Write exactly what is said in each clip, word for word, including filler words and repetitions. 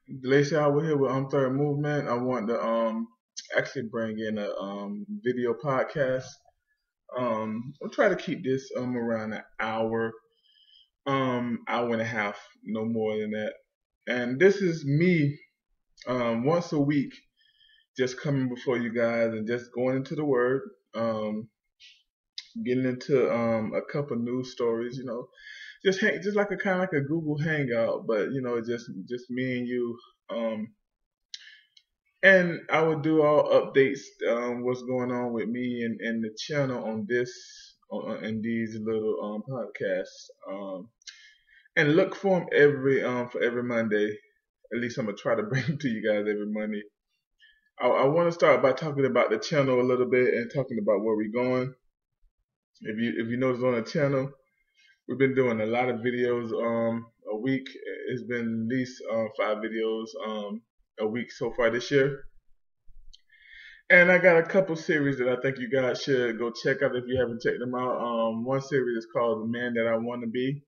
Lacey, we're here with um Third Movement. I want to um actually bring in a um video podcast. Um, I'll try to keep this um around an hour, um hour and a half, no more than that. And this is me um once a week, just coming before you guys and just going into the Word, um getting into um a couple news stories, you know, just hang, just like a kind of like a Google Hangout, but you know, just just me and you. Um, And I will do all updates, um, what's going on with me and, and the channel on this, on, in these little um, podcasts. Um, and look for them every um, for every Monday. At least I'm gonna try to bring them to you guys every Monday. I, I want to start by talking about the channel a little bit and talking about where we're going. If you if you notice on the channel, we've been doing a lot of videos um, a week. It's been at least uh, five videos um, a week so far this year. And I got a couple series that I think you guys should go check out if you haven't checked them out. Um, one series is called The Man That I Want to Be.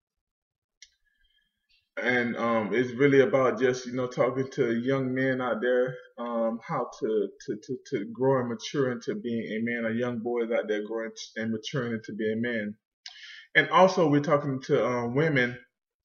And um, it's really about just, you know, talking to young men out there, um, how to, to, to, to grow and mature into being a man, or young boys out there growing and maturing into being a man. And also we're talking to um, women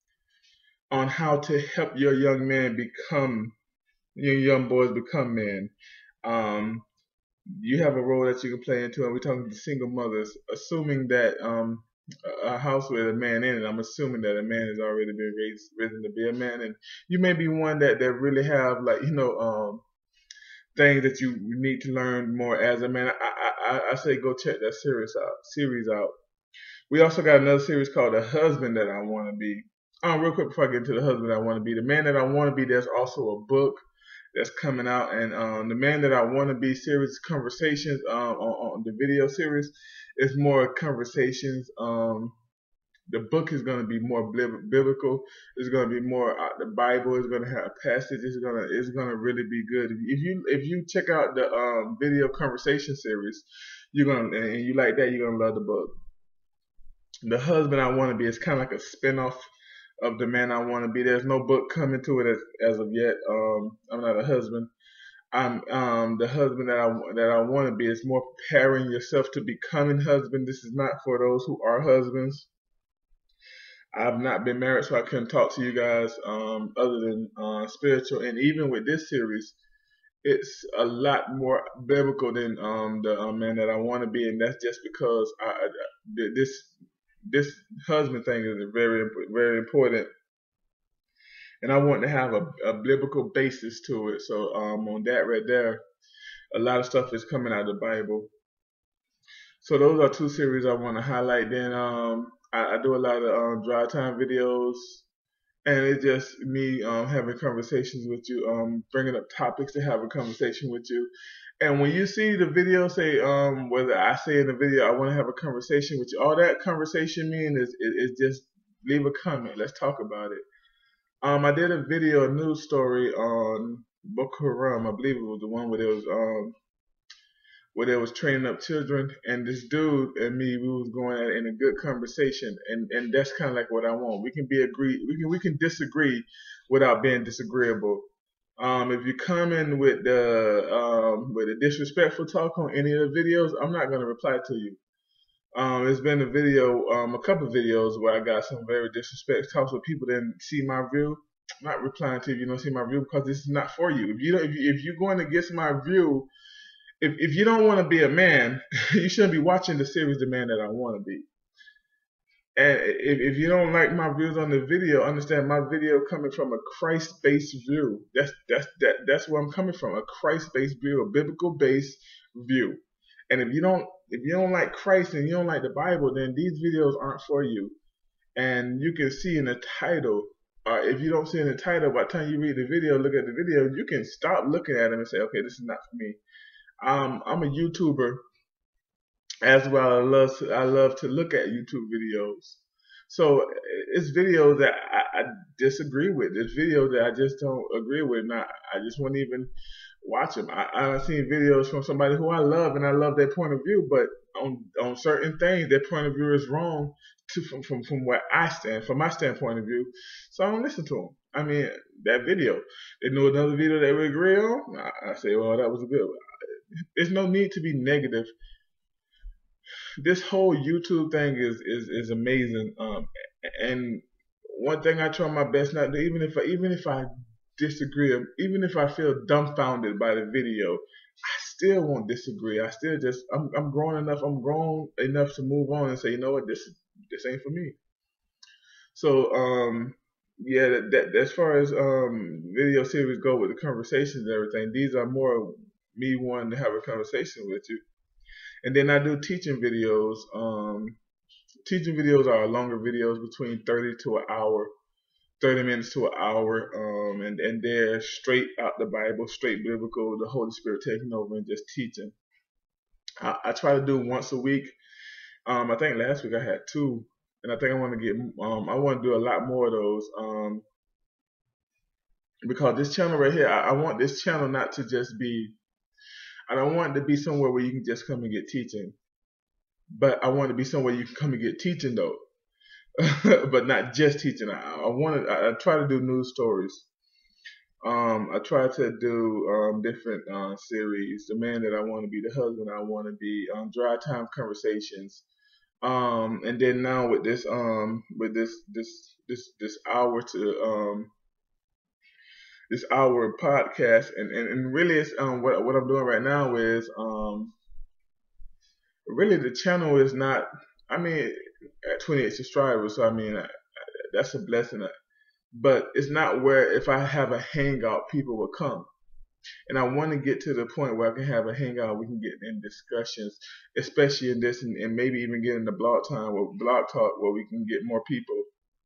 on how to help your young men become, your young boys become men. Um, you have a role that you can play into, and we're talking to single mothers, assuming that um, a house with a man in it, I'm assuming that a man has already been raised, risen to be a man, and you may be one that, that really have, like, you know, um, things that you need to learn more as a man. I, I, I say go check that series out. Series out. We also got another series called The Husband That I Want to Be. Um, real quick before I get into The Husband I Want to Be, The Man That I Want to Be, there's also a book that's coming out, and um, The Man That I Want to Be series conversations um, on, on the video series is more conversations. Um, the book is going to be more biblical. It's going to be more uh, the Bible is going to have passages. It's going to it's going to really be good. If you if you check out the um, video conversation series, you're gonna and you like that, you're gonna love the book. The Husband I Want to Be is kind of like a spinoff of The Man I Want to Be. There's no book coming to it as, as of yet. Um, I'm not a husband. I'm um, the husband that I that I want to be. Is more preparing yourself to becoming husband. This is not for those who are husbands. I've not been married, so I couldn't talk to you guys um, other than uh, spiritual. And even with this series, it's a lot more biblical than um, the uh, man that I want to be, and that's just because I, I, this this husband thing is very very important, and I want to have a, a biblical basis to it. So um, on that right there, a lot of stuff is coming out of the Bible. So those are two series I want to highlight. Then um, I, I do a lot of um, dry time videos, and it's just me um, having conversations with you, um, bringing up topics to have a conversation with you. And when you see the video, say um, whether I say in the video I want to have a conversation with you, all that conversation means is, is, is just leave a comment. Let's talk about it. Um, I did a video, a news story on Boko Haram. I believe it was the one where there was um, where they was training up children, and this dude and me, we was going at it in a good conversation, and and that's kind of like what I want. We can be agree, we can we can disagree without being disagreeable. Um, if you come in with the um, with a disrespectful talk on any of the videos, I'm not gonna reply to you. Um, it's been a video, um, a couple of videos where I got some very disrespectful talks where people didn't see my view. I'm not replying to you, you don't see my view because this is not for you. If you don't, if, you, if you're going against my view, if if you don't want to be a man, you shouldn't be watching the series The Man That I Want to Be. And if, if you don't like my views on the video, understand my video coming from a Christ-based view. That's that's that that's where I'm coming from, a Christ-based view, a biblical-based view. And if you don't if you don't like Christ and you don't like the Bible, then these videos aren't for you. And you can see in the title, or if you don't see in the title, by the time you read the video, look at the video, you can stop looking at them and say, okay, this is not for me. Um, I'm a YouTuber as well. I love to, I love to look at YouTube videos. So it's videos that I, I disagree with. It's videos that I just don't agree with. And I, I just wouldn't even watch them. I, I've seen videos from somebody who I love, and I love their point of view, but on on certain things, their point of view is wrong to, from, from, from where I stand, from my standpoint of view. So I don't listen to them. I mean, that video. They know another video they would agree on. I, I say, well, that was a good one. There's no need to be negative. This whole YouTube thing is is, is amazing. Um, and one thing I try my best not to, even if I, even if I disagree, even if I feel dumbfounded by the video, I still won't disagree. I still just I'm I'm grown enough. I'm grown enough to move on and say, you know what, this this ain't for me. So um yeah, that, that as far as um video series go with the conversations and everything, these are more me wanting to have a conversation with you. And then I do teaching videos. Um, teaching videos are longer videos, between thirty to an hour, thirty minutes to an hour, um, and and they're straight out the Bible, straight biblical. The Holy Spirit taking over and just teaching. I, I try to do once a week. Um, I think last week I had two, and I think I want to get. Um, I want to do a lot more of those. Um, because this channel right here, I, I want this channel not to just be. I don't want it to be somewhere where you can just come and get teaching. But I want to be somewhere you can come and get teaching though, but not just teaching. I, I want to. I, I try to do news stories. Um, I try to do um, different uh, series. The man that I want to be, the husband I want to be. Um, dry time conversations. Um, and then now with this, um, with this, this, this, this hour to um, this hour podcast, and, and, and really, it's um, what what I'm doing right now is um. Really, the channel is not. I mean, at twenty-eight subscribers, so I mean I, that's a blessing. But it's not where if I have a hangout, people will come. And I want to get to the point where I can have a hangout. We can get in discussions, especially in this, and, and maybe even get into blog time or blog talk, where we can get more people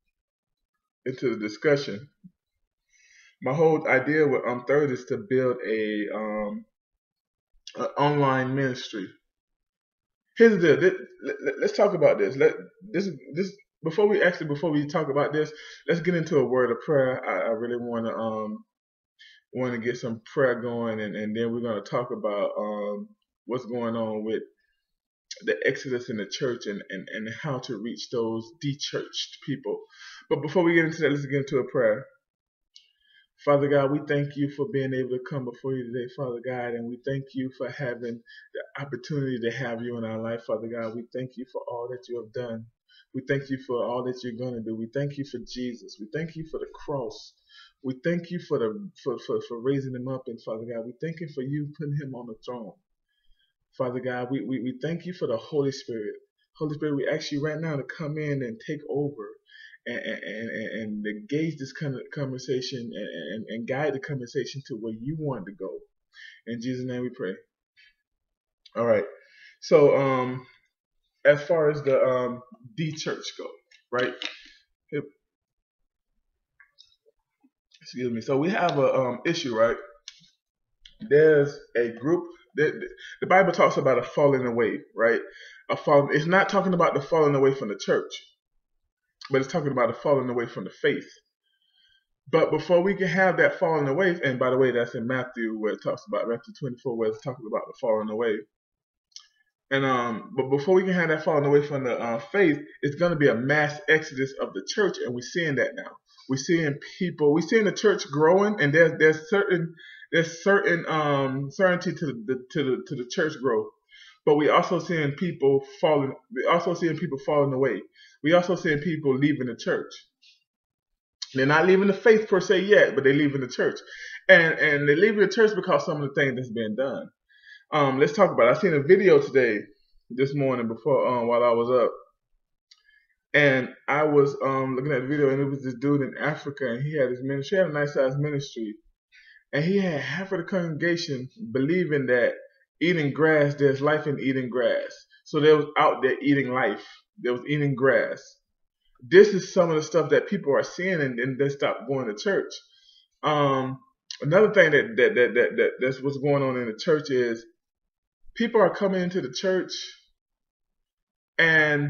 into the discussion. My whole idea with um third is to build a um an online ministry. Here's the deal. Let's talk about this. Let this this before we actually before we talk about this, let's get into a word of prayer. I, I really want to um want to get some prayer going, and, and then we're going to talk about um what's going on with the exodus in the church, and, and, and how to reach those de-churched people. But before we get into that, let's get into a prayer. Father God, we thank you for being able to come before you today, Father God, and we thank you for having the opportunity to have you in our life, Father God. We thank you for all that you have done. We thank you for all that you're going to do. We thank you for Jesus. We thank you for the cross. We thank you for the for, for, for raising him up, and Father God, we thank you for you putting him on the throne. Father God, we, we, we thank you for the Holy Spirit. Holy Spirit, we ask you right now to come in and take over. And, and, and, and engage this kind of conversation, and, and, and guide the conversation to where you want to go. In Jesus' name we pray. All right. So um, as far as the um, de-church go, right? Excuse me. So we have a um, issue, right? There's a group. That, the Bible talks about a falling away, right? A fall. It's not talking about the falling away from the church, but it's talking about the falling away from the faith. But before we can have that falling away, and by the way, that's in Matthew where it talks about Matthew twenty-four, where it's talking about the falling away. And um, but before we can have that falling away from the uh, faith, it's going to be a mass exodus of the church, and we're seeing that now. We're seeing people, we're seeing the church growing, and there's there's certain there's certain um certainty to the to the to the church growth. But we also seeing people falling. We also seeing people falling away. We also seeing people leaving the church. They're not leaving the faith per se yet, but they're leaving the church, and and they're leaving the church because some of the things that's been done. Um, let's talk about it. I seen a video today, this morning before um while I was up, and I was um looking at the video, and it was this dude in Africa, and he had his ministry, he had a nice sized ministry, and he had half of the congregation believing that eating grass, there's life in eating grass. So they was out there eating life. They was eating grass. This is some of the stuff that people are seeing, and then they stop going to church. Um, another thing that that, that that that that's what's going on in the church is people are coming into the church, and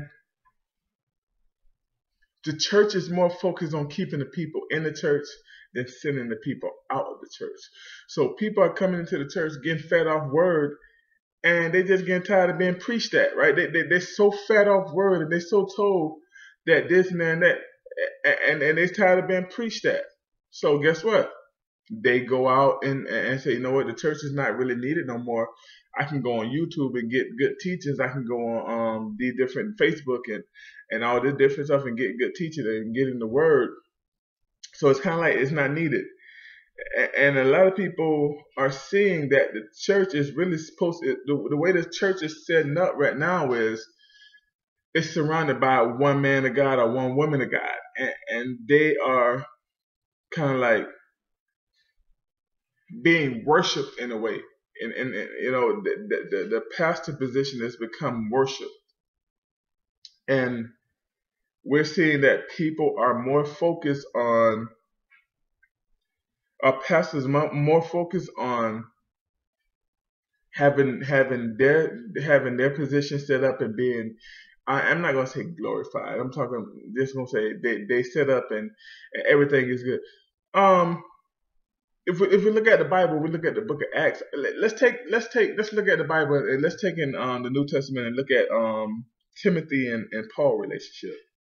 the church is more focused on keeping the people in the church than sending the people out of the church. So people are coming into the church getting fed off word, and they just getting tired of being preached at, right? They, they, they're so fed off word, and they're so told that this and that, and, and, and they're tired of being preached at. So guess what? They go out and, and say, you know what, the church is not really needed no more. I can go on YouTube and get good teachings. I can go on um, the different Facebook and, and all this different stuff and get good teaching and get in the word. So it's kind of like it's not needed. And a lot of people are seeing that the church is really supposed to, the, the way the church is setting up right now is it's surrounded by one man of God or one woman of God. And, and they are kind of like being worshipped in a way. And, and, and you know, the, the, the pastor position has become worship. And we're seeing that people are more focused on, our pastors more, more focused on having having their having their position set up and being, I, I'm not gonna say glorified. I'm talking just gonna say they, they set up and, and everything is good. Um, if we, if we look at the Bible, we look at the Book of Acts. Let's take let's take let's look at the Bible and let's take in um, the New Testament and look at um, Timothy and, and Paul relationship.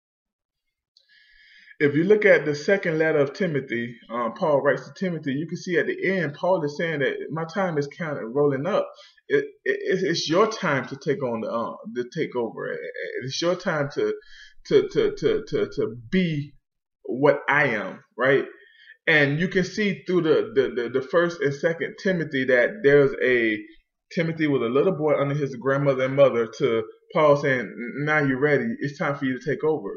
If you look at the second letter of Timothy, um, Paul writes to Timothy, you can see at the end, Paul is saying that my time is kind of rolling up. It, it, it's your time to take on the, uh, the take over. It's your time to, to, to, to, to, to be what I am, right? And you can see through the, the, the, the first and second Timothy that there's a, Timothy was a little boy under his grandmother and mother to Paul saying, now you're ready. It's time for you to take over.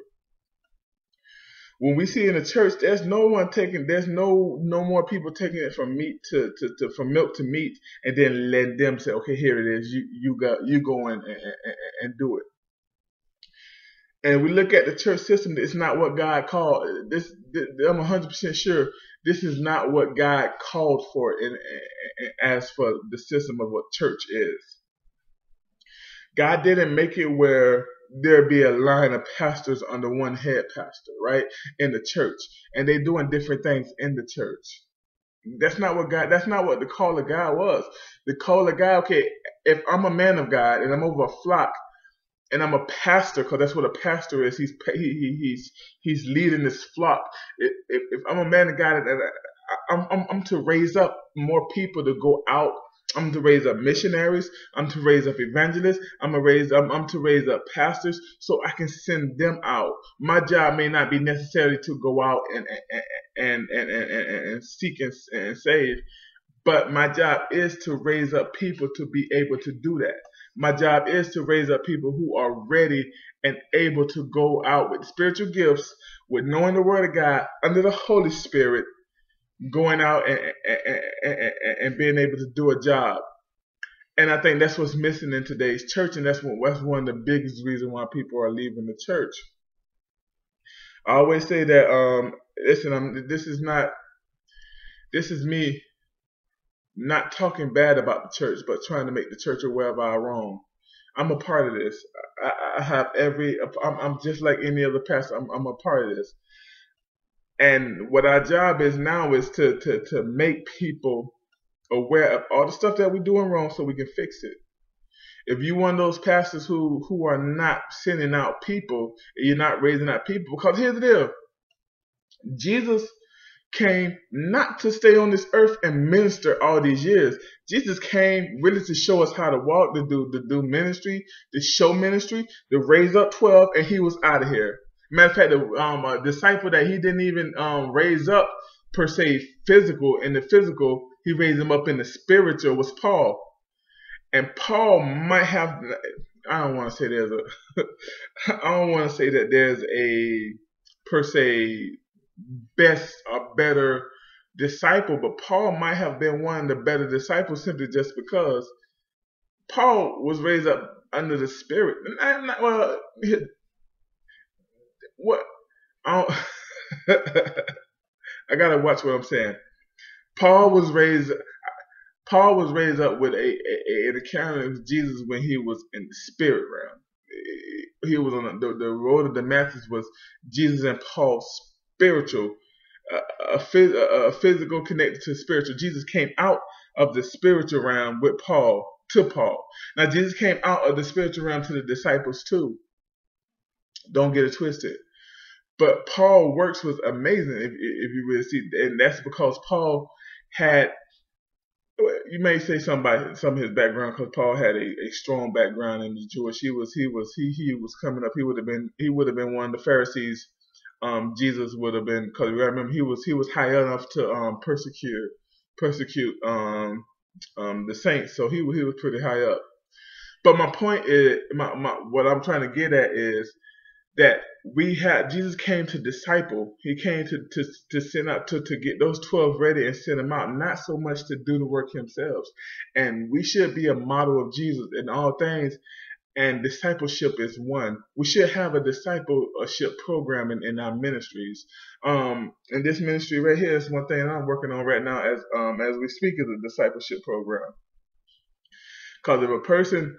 When we see in the church, there's no one taking, there's no no more people taking it from meat to, to, to from milk to meat, and then letting them say, okay, here it is, you you got you go in and, and, and do it. And we look at the church system, it's not what God called. This, this I'm one hundred percent sure this is not what God called for in, in, as for the system of what church is. God didn't make it where there be a line of pastors under one head pastor, right, in the church, and they doing different things in the church. That's not what God. That's not what the call of God was. The call of God. Okay, if I'm a man of God and I'm over a flock, and I'm a pastor, because that's what a pastor is. He's he, he's he's leading this flock. If, if, if I'm a man of God, and I'm, I'm I'm to raise up more people to go out. I'm to raise up missionaries. I'm to raise up evangelists. I'm to raise. I'm, I'm to raise up pastors, so I can send them out. My job may not be necessarily to go out and and and and, and, and seek and, and save, but my job is to raise up people to be able to do that. My job is to raise up people who are ready and able to go out with spiritual gifts, with knowing the Word of God under the Holy Spirit, going out and, and, and, and being able to do a job. And I think that's what's missing in today's church, and that's, what, that's one of the biggest reasons why people are leaving the church. I always say that, um, listen, I'm, this is not, this is me not talking bad about the church, but trying to make the church aware of our wrong. I'm a part of this. I, I have every, I'm, I'm just like any other pastor. I'm, I'm a part of this. And what our job is now is to, to, to make people aware of all the stuff that we're doing wrong so we can fix it. If you're one of those pastors who, who are not sending out people, you're not raising up people, because here's the deal. Jesus came not to stay on this earth and minister all these years. Jesus came really to show us how to walk, to do, to do ministry, to show ministry, to raise up twelve, and he was out of here. Matter of fact, the um, a disciple that he didn't even um, raise up per se physical, in the physical, he raised him up in the spiritual, was Paul. And Paul might have, I don't want to say there's a, I don't want to say that there's a per se best or better disciple, but Paul might have been one of the better disciples simply just because Paul was raised up under the Spirit. And I'm not, well, what? I, I gotta watch what I'm saying. Paul was raised. Paul was raised up with a, a, an encounter of Jesus when he was in the spirit realm. He was on the, the road of Damascus. Was Jesus and Paul's spiritual, uh, a, a, a physical connected to spiritual. Jesus came out of the spiritual realm with Paul to Paul. Now Jesus came out of the spiritual realm to the disciples too. Don't get it twisted. But Paul's works was amazing if, if you really see, and that's because Paul had, you may say somebody some of his background, because Paul had a, a strong background in the Jewish. He was he was he he was coming up. He would have been he would have been one of the Pharisees. Um, Jesus would have been, because remember he was he was high enough to um, persecute persecute um, um, the saints. So he he was pretty high up. But my point is, my, my what I'm trying to get at is that we had Jesus came to disciple. He came to to to send out to to get those twelve ready and send them out, not so much to do the work himself. And we should be a model of Jesus in all things. And discipleship is one. We should have a discipleship program in, in our ministries. Um, and this ministry right here is one thing I'm working on right now as um as we speak, is a discipleship program. Because if a person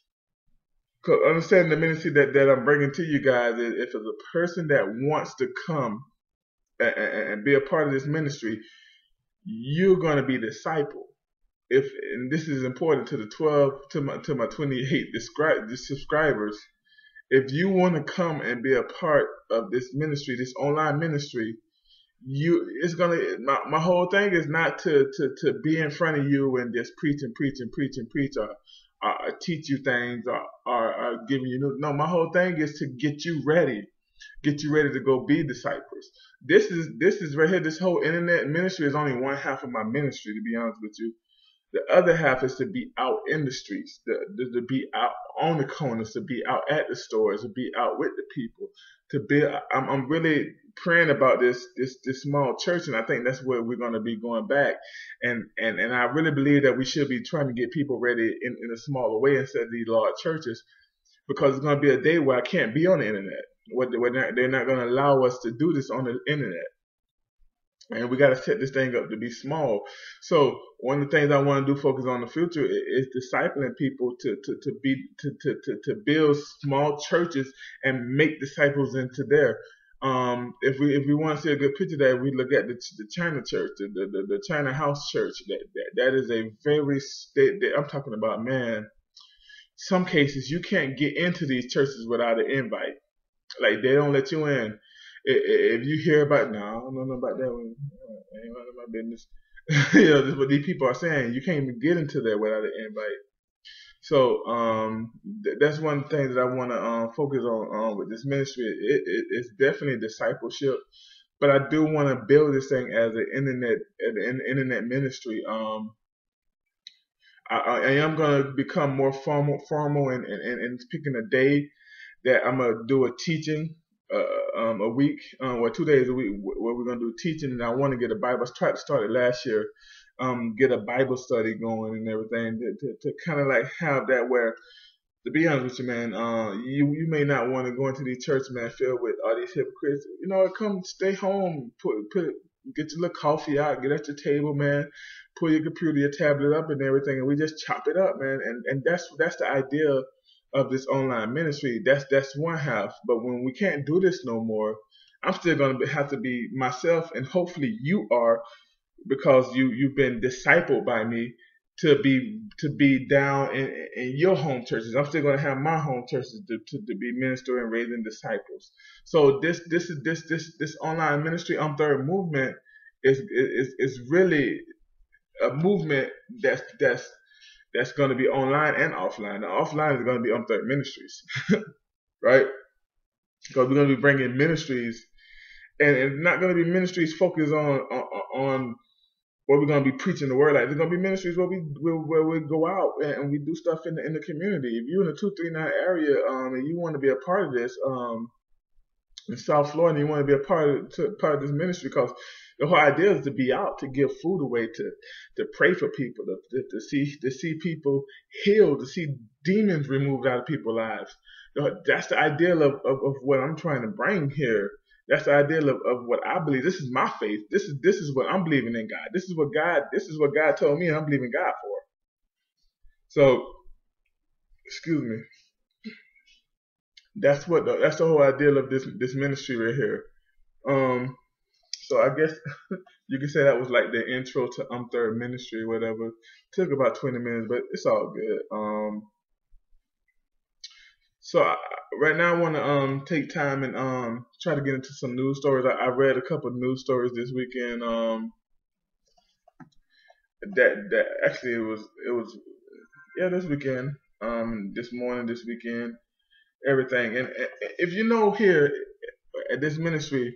Cause understanding the ministry that, that I'm bringing to you guys is, if it's a person that wants to come and, and be a part of this ministry, you're going to be discipled. If and this is important to the twelve to my to my twenty-eight subscribers. If you want to come and be a part of this ministry, this online ministry, you it's gonna my, my whole thing is not to, to to be in front of you and just preach and preach and preach and preach or Uh, teach you things or, or, or giving you new. No, my whole thing is to get you ready, get you ready to go be disciples. This is this is right here. This whole internet ministry is only one half of my ministry, to be honest with you. The other half is to be out in the streets, to, to, to be out on the corners, to be out at the stores, to be out with the people. To be, I'm, I'm really praying about this this this small church, and I think that's where we're going to be going back. And and and I really believe that we should be trying to get people ready in, in a smaller way instead of these large churches, because it's going to be a day where I can't be on the internet. Where they're not going to allow us to do this on the internet. And we got to set this thing up to be small. So one of the things I want to do, focus on the future, is discipling people to to to be to to to, to build small churches and make disciples into there. Um, if we if we want to see a good picture there, we look at the the China church, the the, the China House Church. That, that that is a very state. That I'm talking about, man. Some cases you can't get into these churches without an invite. Like they don't let you in. If you hear about, no, I don't know about that one. Ain't none of my business. You know, this is what these people are saying. You can't even get into there without an invite. So um, th- that's one of the things that I want to um, focus on um, with this ministry. It, it, it's definitely discipleship, but I do want to build this thing as an internet, an internet ministry. Um, I, I am going to become more formal, formal, and, and, and picking a day that I'm gonna do a teaching. Uh, um, a week, um, or two days a week, where we're gonna do teaching, and I want to get a Bible. I tried to start it last year, um, get a Bible study going and everything to, to, to kind of like have that where, to be honest with you, man, uh, you you may not want to go into these churches, man, filled with all these hypocrites. You know, come stay home, put put get your little coffee out, get at your table, man, pull your computer, your tablet up, and everything, and we just chop it up, man. And and that's that's the idea of this online ministry. That's that's one half. But when we can't do this no more, I'm still going to have to be myself, and hopefully you are, because you you've been discipled by me to be to be down in, in your home churches. I'm still going to have my home churches to, to, to be ministering and raising disciples. So this this is this this this online ministry on third movement is is is really a movement that's that's that's going to be online and offline. The offline is going to be on third ministries, right? Because we're going to be bringing ministries, and it's not going to be ministries focused on on, on where we're going to be preaching the word. Like, there's going to be ministries where we where, where we go out and, and we do stuff in the in the community. If you're in the two three nine area, um, and you want to be a part of this, um, in South Florida, and you want to be a part of to, part of this ministry, because the whole idea is to be out, to give food away, to to pray for people, to, to, to see to see people healed, to see demons removed out of people's lives. That's the ideal of, of, of what I'm trying to bring here. That's the ideal of, of what I believe. This is my faith. This is this is what I'm believing in God. This is what God this is what God told me, and I'm believing God for. So, excuse me. That's what the, that's the whole ideal of this this ministry right here. Um, so I guess you can say that was like the intro to Um Third Ministry, whatever. Took about twenty minutes, but it's all good. Um, So I, right now I want to um take time and um try to get into some news stories. I, I read a couple of news stories this weekend. Um, that that actually it was it was yeah this weekend. Um, this morning, this weekend, everything. And, and if you know here at this ministry,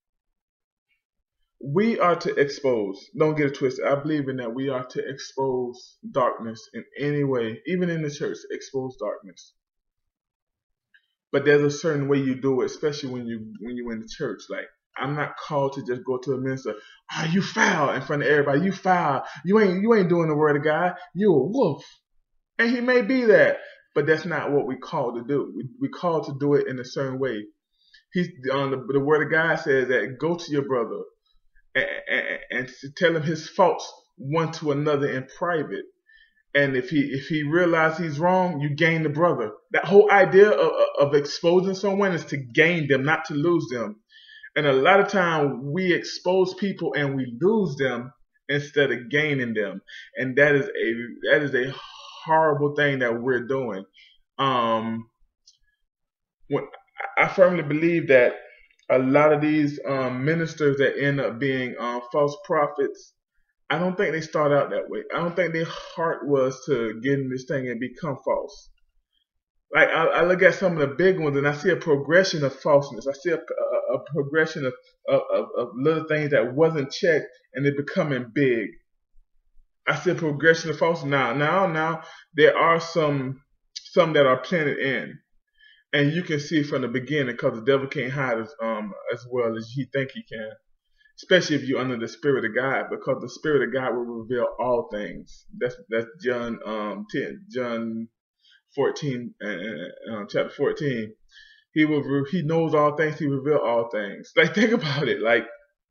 we are to expose. Don't get it twisted. I believe in that. We are to expose darkness in any way, even in the church. Expose darkness. But there's a certain way you do it, especially when you when you're in the church. Like, I'm not called to just go to a minister. Ah, oh, you foul in front of everybody. You foul. You ain't you ain't doing the word of God. You a wolf. And he may be that, but that's not what we called to do. We we called to do it in a certain way. He's on the, the word of God says that go to your brother and, and, and to tell him his faults one to another in private. And if he if he realizes he's wrong, you gain the brother. That whole idea of, of exposing someone is to gain them, not to lose them. And a lot of time we expose people and we lose them instead of gaining them. And that is a that is a horrible thing that we're doing. Um, when, I firmly believe that a lot of these um, ministers that end up being um, false prophets, I don't think they start out that way. I don't think their heart was to get in this thing and become false. Like I, I look at some of the big ones and I see a progression of falseness. I see a, a, a progression of, of, of little things that wasn't checked and they're becoming big. I see a progression of falseness. Now, now, now there are some some that are planted in, and you can see from the beginning because the devil can't hide as um as well as he think he can. Especially if you're under the Spirit of God, because the Spirit of God will reveal all things. That's that's John um ten, John fourteen, uh, uh, chapter fourteen. He will he knows all things. He reveal all things. Like, think about it. Like,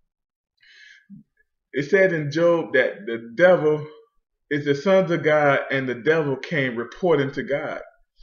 it said in Job that the devil is the sons of God, and the devil came reporting to God.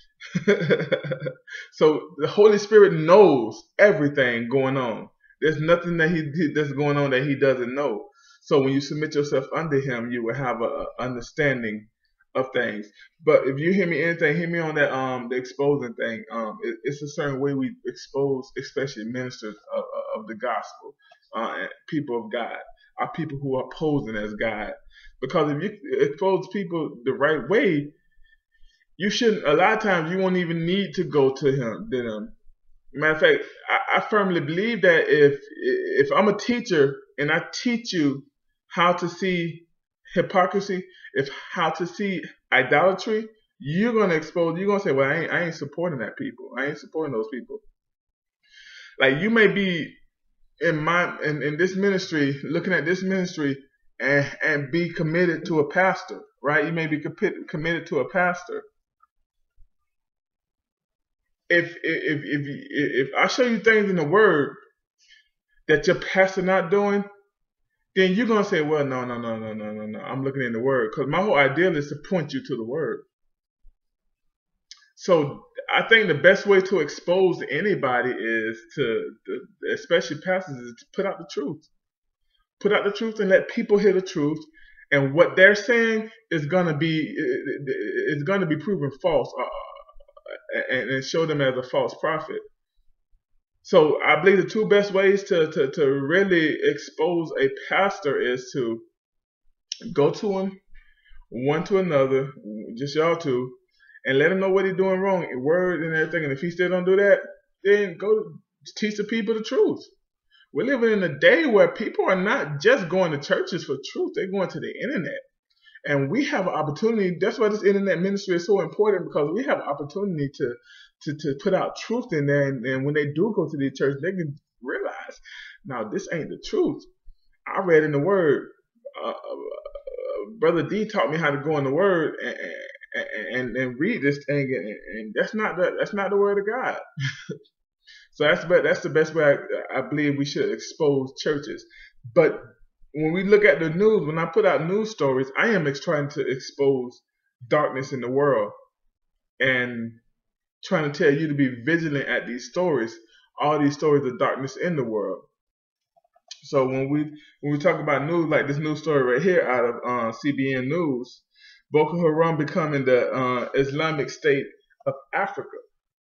So the Holy Spirit knows everything going on. There's nothing that he that's going on that he doesn't know. So when you submit yourself under him, you will have a, a understanding of things. But if you hear me anything, hear me on that um the exposing thing. Um, it, it's a certain way we expose, especially ministers of, of the gospel, uh, people of God, are people who are posing as God. Because if you expose people the right way, you shouldn't. A lot of times you won't even need to go to him. To them. Matter of fact, I, I firmly believe that if if I'm a teacher and I teach you how to see hypocrisy, if how to see idolatry, you're gonna expose. You're gonna say, "Well, I ain't, I ain't supporting that people. I ain't supporting those people." Like, you may be in my in, in this ministry, looking at this ministry, and and be committed to a pastor, right? You may be committed committed to a pastor. If if if if I show you things in the Word that your pastor not doing, then you're gonna say, "Well, no, no, no, no, no, no, no. I'm looking in the Word," because my whole ideal is to point you to the Word. So I think the best way to expose anybody is to, especially pastors, is to put out the truth. Put out the truth and let people hear the truth. And what they're saying is gonna be is gonna be proven false. Uh, And, and show them as a false prophet. So I believe the two best ways to, to, to really expose a pastor is to go to him, one to another, just y'all two, and let him know what he's doing wrong, word and everything. And if he still don't do that, then go teach the people the truth. We're living in a day where people are not just going to churches for truth, they're going to the internet. And we have an opportunity. That's why this internet ministry is so important, because we have an opportunity to to, to put out truth in there. And, and when they do go to the church, they can realize, now, this ain't the truth. I read in the Word. Uh, uh, Brother D taught me how to go in the Word and and, and, and read this thing, and, and that's not the, that's not the Word of God. So that's the, that's the best way I, I believe we should expose churches. But when we look at the news, when I put out news stories, I am trying to expose darkness in the world and trying to tell you to be vigilant at these stories, all these stories of darkness in the world. So when we when we talk about news, like this news story right here out of uh, C B N News, Boko Haram becoming the uh, Islamic State of Africa,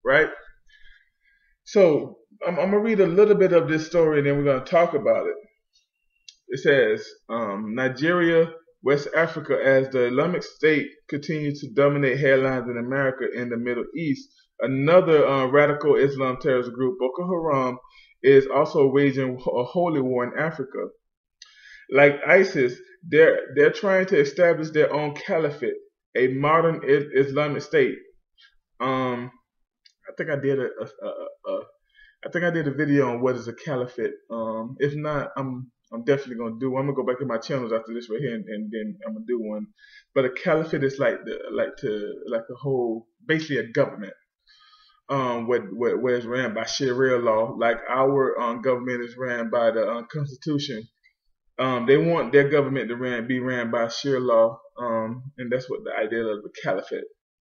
right? So I'm, I'm gonna read a little bit of this story and then we're gonna talk about it. It says um, Nigeria, West Africa, as the Islamic State continues to dominate headlines in America and the Middle East. Another uh, radical Islam terrorist group, Boko Haram, is also waging a holy war in Africa. Like ISIS, they're they're trying to establish their own caliphate, a modern Islamic state. Um, I think I did a, a, a, a I think I did a video on what is a caliphate. Um, if not, I'm I'm definitely gonna do one. I'm gonna go back to my channels after this right here, and, and then I'm gonna do one. But a caliphate is like the like to like a whole, basically a government. Um, where, where, where it's ran by Sharia law, like our um, government is ran by the uh, Constitution. Um, they want their government to ran, be ran by Sharia law, um, and that's what the idea of the caliphate.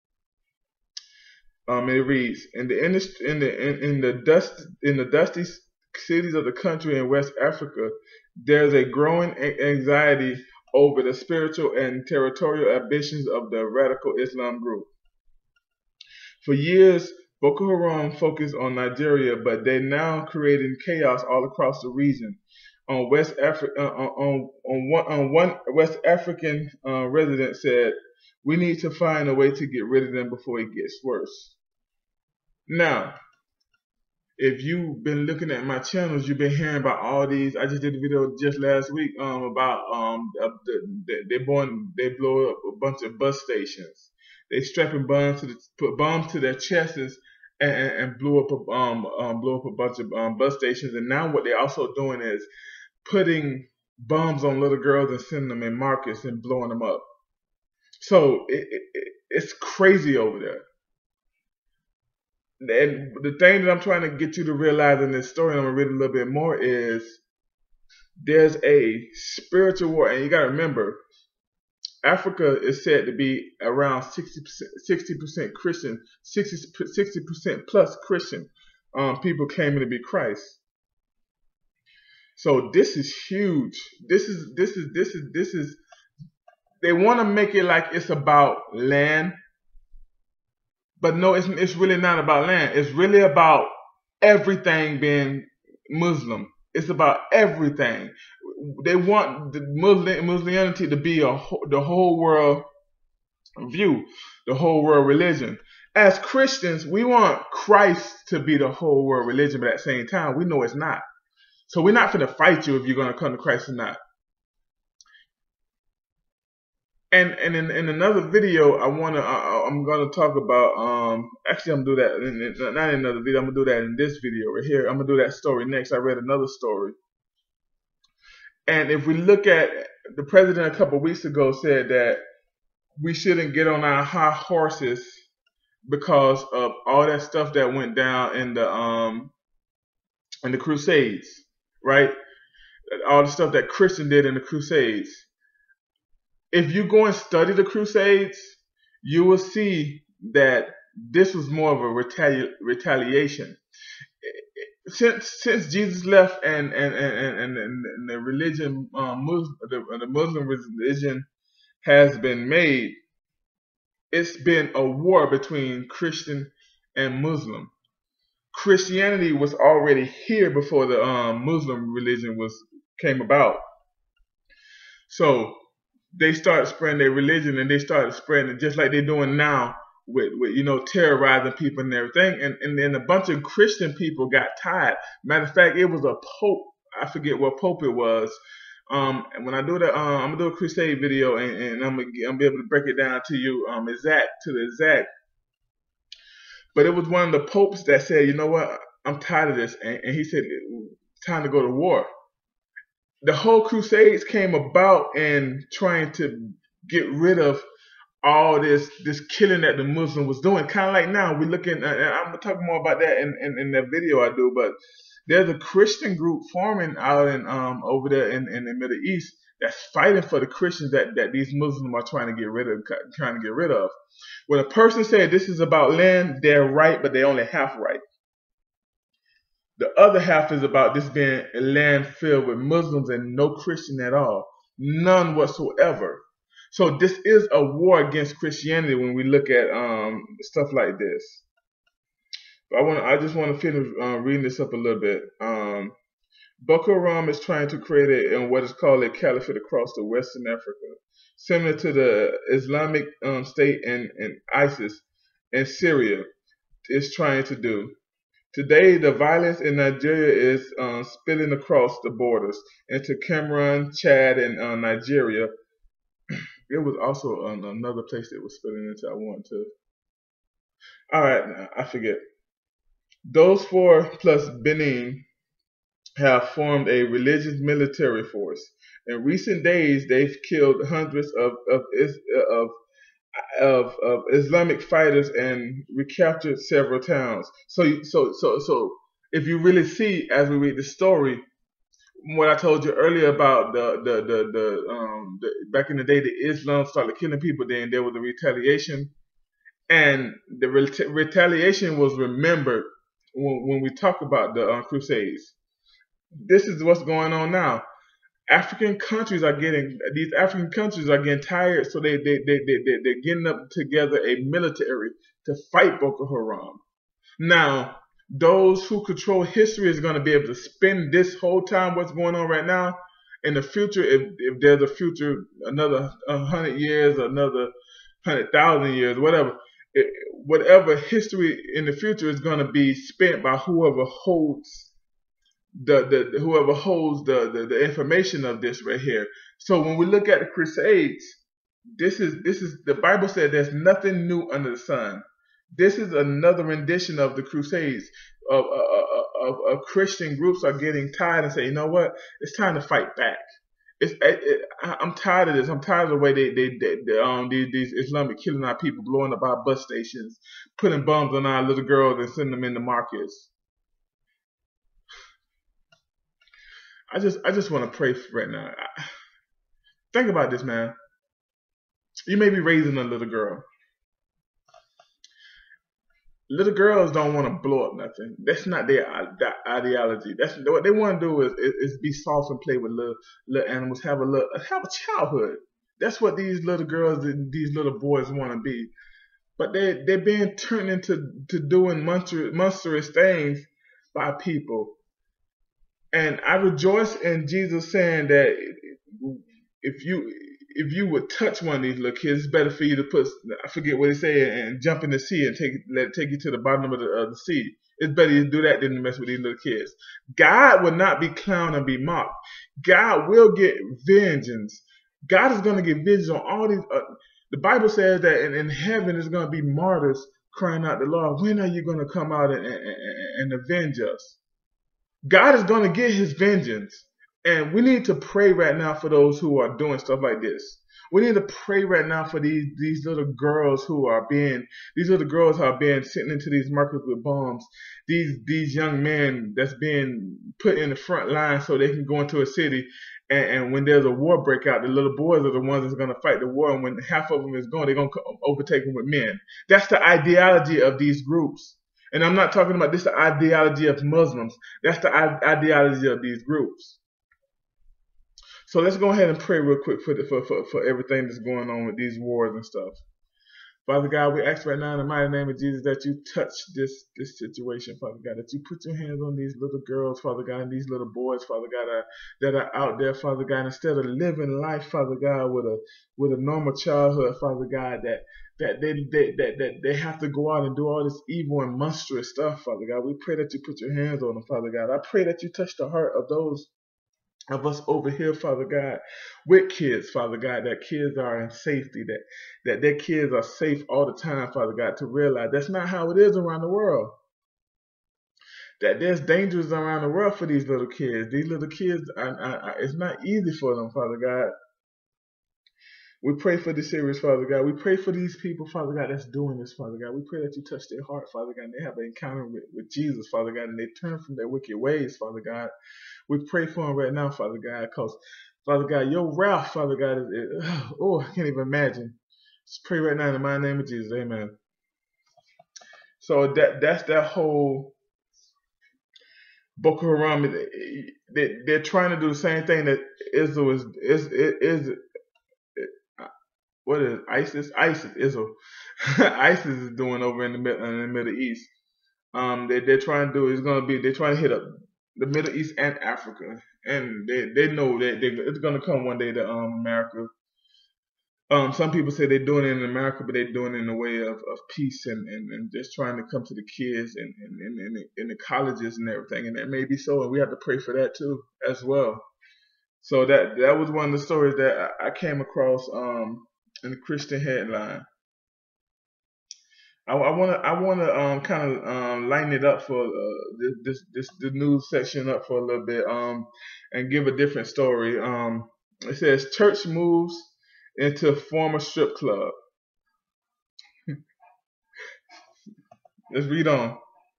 Um, and it reads: in the in the in the, in, in the dust in the dusty cities of the country in West Africa, there's a growing anxiety over the spiritual and territorial ambitions of the radical Islam group. For years, Boko Haram focused on Nigeria, but they're now creating chaos all across the region. On West Africa, uh, on on one, on one West African uh, resident said, "We need to find a way to get rid of them before it gets worse." Now, if you've been looking at my channels, you've been hearing about all these. I just did a video just last week um, about um uh, the, they born they blow up a bunch of bus stations. They strapping bombs to the put bombs to their chests and, and, and blew up a um, um blew up a bunch of um, bus stations. And now what they're also doing is putting bombs on little girls and sending them in markets and blowing them up. So it, it, it's crazy over there. And the thing that I'm trying to get you to realize in this story, and I'm gonna read a little bit more, is there's a spiritual war, and you gotta remember, Africa is said to be around sixty percent Christian, sixty percent plus Christian um, people claiming to be Christ. So this is huge. This is this is this is this is. They want to make it like it's about land, but no, it's it's really not about land. It's really about everything being Muslim. It's about everything. They want the Muslim Muslimanity to be a the whole world view, the whole world religion. As Christians, we want Christ to be the whole world religion, but at the same time, we know it's not. So we're not going to fight you if you're going to come to Christ or not. And and in, in another video, I wanna I, I'm gonna talk about um actually I'm gonna do that in, not in another video. I'm gonna do that in this video right here. I'm gonna do that story next. I read another story, and if we look at the president a couple of weeks ago said that we shouldn't get on our high horses because of all that stuff that went down in the um in the Crusades, right? All the stuff that Christian did in the Crusades. If you go and study the Crusades, you will see that this was more of a retali retaliation. Since since Jesus left and and and and, and the religion, um, Muslim, the, the Muslim religion has been made, it's been a war between Christian and Muslim. Christianity was already here before the um, Muslim religion was came about. So they started spreading their religion, and they started spreading it just like they're doing now with, with you know, terrorizing people and everything. And, and then a bunch of Christian people got tired. Matter of fact, it was a pope. I forget what pope it was. Um, and when I do that, um, I'm gonna do a crusade video, and, and I'm gonna, I'm gonna be able to break it down to you, um, exact to the exact. But it was one of the popes that said, you know what, I'm tired of this, and, and he said, time to go to war. The whole Crusades came about in trying to get rid of all this this killing that the Muslim was doing. Kind of like now we're looking, and I'm gonna talk more about that in, in, in that video I do. But there's a Christian group forming out in um over there in, in the Middle East that's fighting for the Christians that that these Muslims are trying to get rid of, trying to get rid of. When a person said this is about land, they're right, but they only half right. The other half is about this being a land filled with Muslims and no Christian at all. None whatsoever. So this is a war against Christianity when we look at um, stuff like this. I want. I just want to finish uh, reading this up a little bit. Um, Boko Haram is trying to create a, in what is called a caliphate across the Western Africa, similar to the Islamic um, State and, and ISIS in Syria is trying to do. Today, the violence in Nigeria is uh, spilling across the borders into Cameroon, Chad, and uh, Nigeria. It was also um, another place that was spilling into. I want to. All right, I forget. Those four plus Benin have formed a religious military force. In recent days, they've killed hundreds of of, of of, of Islamic fighters and recaptured several towns. So, so, so, so, if you really see as we read the story, what I told you earlier about the the the, the um the, back in the day, the Islam started killing people. Then there was a retaliation, and the ret- retaliation was remembered when, when we talk about the uh, Crusades. This is what's going on now. African countries are getting these African countries are getting tired, so they they they they, they they're getting up together a military to fight Boko Haram. Now, those who control history is going to be able to spend this whole time what's going on right now in the future. If if there's a future, another hundred years, another hundred thousand years, whatever, it, whatever history in the future is going to be spent by whoever holds the, the whoever holds the, the the information of this right here. So when we look at the Crusades, this is this is the Bible said there's nothing new under the sun. This is another rendition of the Crusades. Of, of, of, of Christian groups are getting tired and say, you know what, it's time to fight back. It's it, it, I'm tired of this. I'm tired of the way they they, they, they um these, these Islamic killing our people, blowing up our bus stations, putting bombs on our little girls and sending them in the markets. I just I just want to pray right now. Think about this, man. You may be raising a little girl. Little girls don't want to blow up nothing. That's not their ideology. That's what they want to do is, is, is be soft and play with little little animals, have a little have a childhood. That's what these little girls and these little boys want to be. But they they're being turned into to doing monstrous, monstrous things by people. And I rejoice in Jesus saying that if you if you would touch one of these little kids, it's better for you to put, I forget what he said, and jump in the sea and take let it take you to the bottom of the, of the sea. It's better you do that than to mess with these little kids. God will not be clowned and be mocked. God will get vengeance. God is going to get vengeance on all these. Uh, the Bible says that in, in heaven there's going to be martyrs crying out to the Lord, when are you going to come out and, and, and avenge us? God is going to get his vengeance. And we need to pray right now for those who are doing stuff like this. We need to pray right now for these these little girls who are being these little girls who are being sent into these markets with bombs. These these young men that's being put in the front line so they can go into a city. And, and when there's a war breakout, the little boys are the ones that's going to fight the war. And when half of them is gone, they're going to overtake them with men. That's the ideology of these groups. And I'm not talking about this the ideology of Muslims. That's the ideology of these groups. So let's go ahead and pray real quick for, the, for, for, for everything that's going on with these wars and stuff. Father God, we ask right now in the mighty name of Jesus that you touch this this situation, Father God, that you put your hands on these little girls, Father God, and these little boys, Father God, uh, that are out there, Father God, instead of living life, Father God, with a with a normal childhood, Father God, that that they, they that, that they have to go out and do all this evil and monstrous stuff, Father God. We pray that you put your hands on them, Father God. I pray that you touch the heart of those of us over here, Father God, with kids, Father God, that kids are in safety, that, that their kids are safe all the time, Father God, to realize that's not how it is around the world. That there's dangers around the world for these little kids. These little kids, are, are, are, it's not easy for them, Father God. We pray for this series, Father God. We pray for these people, Father God, that's doing this, Father God. We pray that you touch their heart, Father God, and they have an encounter with, with Jesus, Father God, and they turn from their wicked ways, Father God. We pray for them right now, Father God, because, Father God, your wrath, Father God, is, is, oh, I can't even imagine. Just pray right now in the mighty name of Jesus, amen. So that that's that whole Boko Haram. They, they're trying to do the same thing that Israel is, is, is, is what is ISIS? ISIS, Israel. ISIS is doing over in the, in the Middle East. Um, they they're trying to do is going to be they're trying to hit up the Middle East and Africa, and they they know that they, it's going to come one day to um America. Um, some people say they're doing it in America, but they're doing it in a way of, of peace and, and, and just trying to come to the kids and and, and, and the, and the colleges and everything, and that may be so, and we have to pray for that too as well. So that that was one of the stories that I, I came across um in the Christian headline. I want to I want to um kind of um line it up for uh, this, this this the news section up for a little bit um and give a different story. Um, it says church moves into former strip club. Let's read on.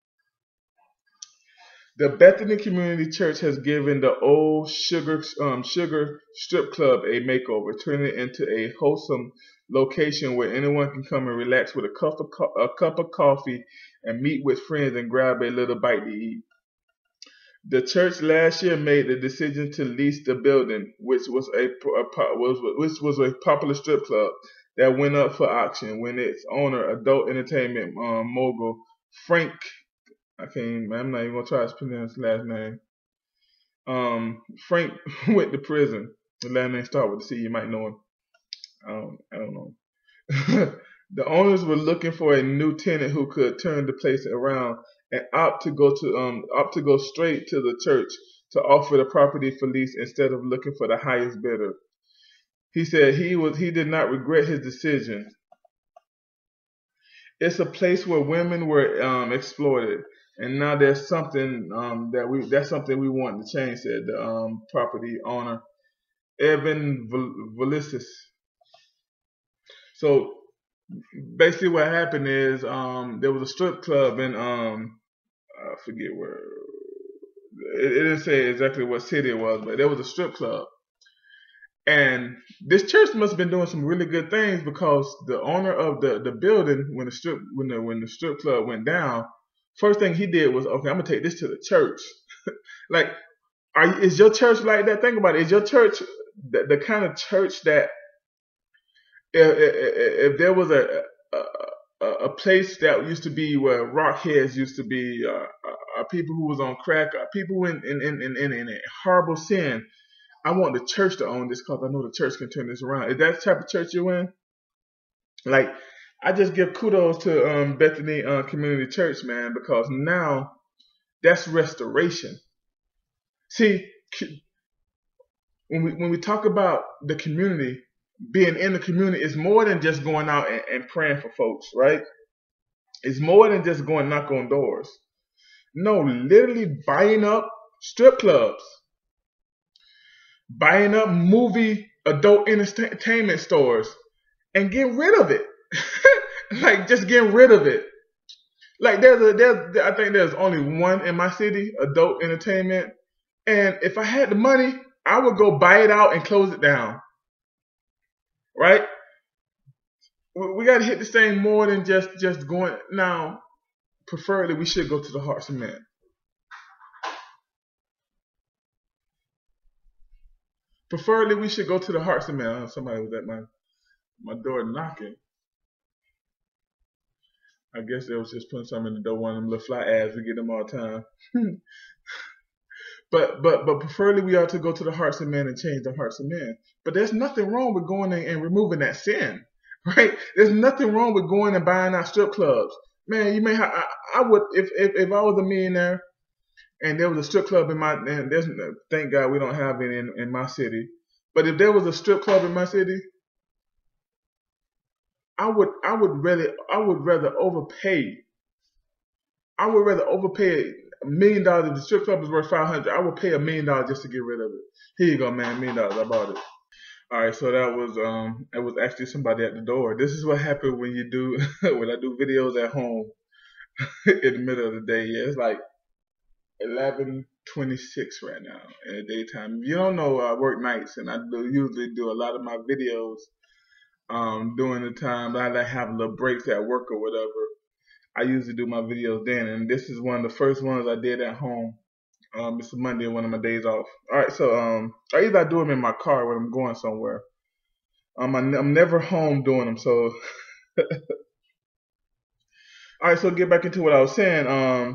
The Bethany Community Church has given the old Sugar um, Sugar Strip Club a makeover, turning it into a wholesome location where anyone can come and relax with a cup of co- a cup of coffee and meet with friends and grab a little bite to eat. The church last year made the decision to lease the building, which was a, a was which was a popular strip club that went up for auction when its owner, adult entertainment um, mogul Frank, I can't even, I'm not even gonna try to pronounce his last name. Um, Frank went to prison. The last name start with a C. You might know him. I don't, I don't know. The owners were looking for a new tenant who could turn the place around and opt to go to um opt to go straight to the church to offer the property for lease instead of looking for the highest bidder. He said he was he did not regret his decision. It's a place where women were um, exploited, and now there's something um, that we that's something we want to change. Said the um, property owner, Evan Velisis. So basically, what happened is um, there was a strip club in um, I forget where. It, it didn't say exactly what city it was, but there was a strip club. And this church must have been doing some really good things because the owner of the, the building, when the strip when the when the strip club went down, first thing he did was, okay, I'm gonna take this to the church. Like, are is your church like that? Think about it. Is your church the, the kind of church that if, if, if there was a, a a place that used to be where rock heads used to be, uh, uh, people who was on crack, uh, people in in, in in in horrible sin. I want the church to own this because I know the church can turn this around. Is that the type of church you're in? Like, I just give kudos to um, Bethany uh, Community Church, man, because now that's restoration. See, when we when we talk about the community, being in the community, it's more than just going out and, and praying for folks, right? It's more than just going knock on doors. No, literally buying up strip clubs. Buying up movie adult entertainment stores and getting rid of it. Like, just getting rid of it. Like, there's a there's I think there's only one in my city, adult entertainment. And if I had the money, I would go buy it out and close it down. Right? We got to hit this thing more than just just going. Now, preferably we should go to the Hearts of Men. Preferably, we should go to the Hearts of Men. Somebody was at my my door knocking. I guess they was just putting something in the door, one of them little fly ads. We get them all the time. but but but preferably, we ought to go to the Hearts of Men and change the hearts of men. But there's nothing wrong with going and, and removing that sin, right? There's nothing wrong with going and buying out strip clubs. Man, you may have, I, I would if, if if I was a millionaire and there was a strip club in my, and there's, thank God we don't have it in, in my city. But if there was a strip club in my city, I would I would rather I would rather overpay. I would rather overpay a million dollars if the strip club is worth five hundred. I would pay a million dollars just to get rid of it. Here you go, man, a million dollars. I bought it. All right, so that was um that was actually somebody at the door. This is what happened when you do when I do videos at home in the middle of the day. Yeah, it's like eleven twenty-six right now in the daytime. If you don't know, I work nights and I do, usually do a lot of my videos um, during the time that I have little breaks at work or whatever. I usually do my videos then, and this is one of the first ones I did at home. Um, it's a Monday, one of my days off. All right, so um, or either I do them in my car when I'm going somewhere. Um, I, I'm never home doing them, so. All right, so get back into what I was saying. Um,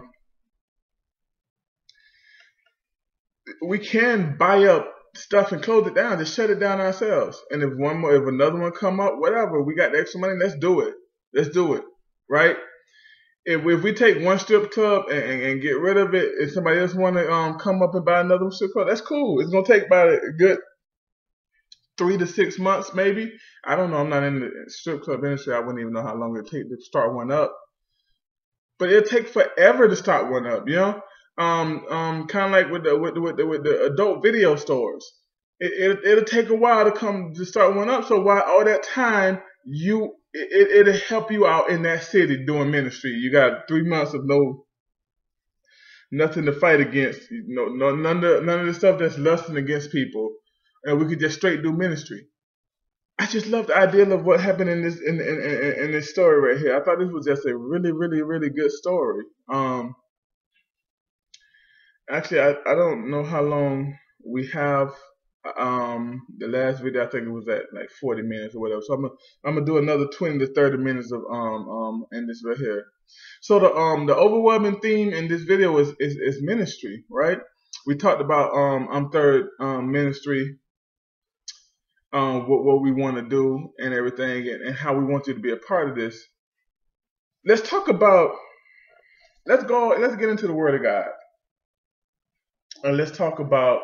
we can buy up stuff and close it down, just shut it down ourselves. And if one more, if another one come up, whatever, we got the extra money, let's do it. Let's do it, right? If we, if we take one strip club and, and, and get rid of it, and somebody else want to um come up and buy another strip club, that's cool. It's gonna take about a good three to six months, maybe. I don't know. I'm not in the strip club industry. I wouldn't even know how long it take to start one up. But it'll take forever to start one up, you know. Um, um, kind of like with the with the, with the with the adult video stores. It, it it'll take a while to come to start one up. So while all that time, you it it'll help you out in that city doing ministry. You got three months of no nothing to fight against. You know, no none of none of the stuff that's lusting against people, and we could just straight do ministry. I just love the idea of what happened in this in, in in in this story right here. I thought this was just a really really really good story. Um, actually, I, I don't know how long we have. Um, the last video I think it was at like forty minutes or whatever. So I'm gonna I'm gonna do another twenty to thirty minutes of um um in this right here. So the um the overwhelming theme in this video is is, is ministry, right? We talked about um I'm third um ministry. Um, what, what we want to do and everything, and, and how we want you to be a part of this. Let's talk about, let's go, let's get into the Word of God. And let's talk about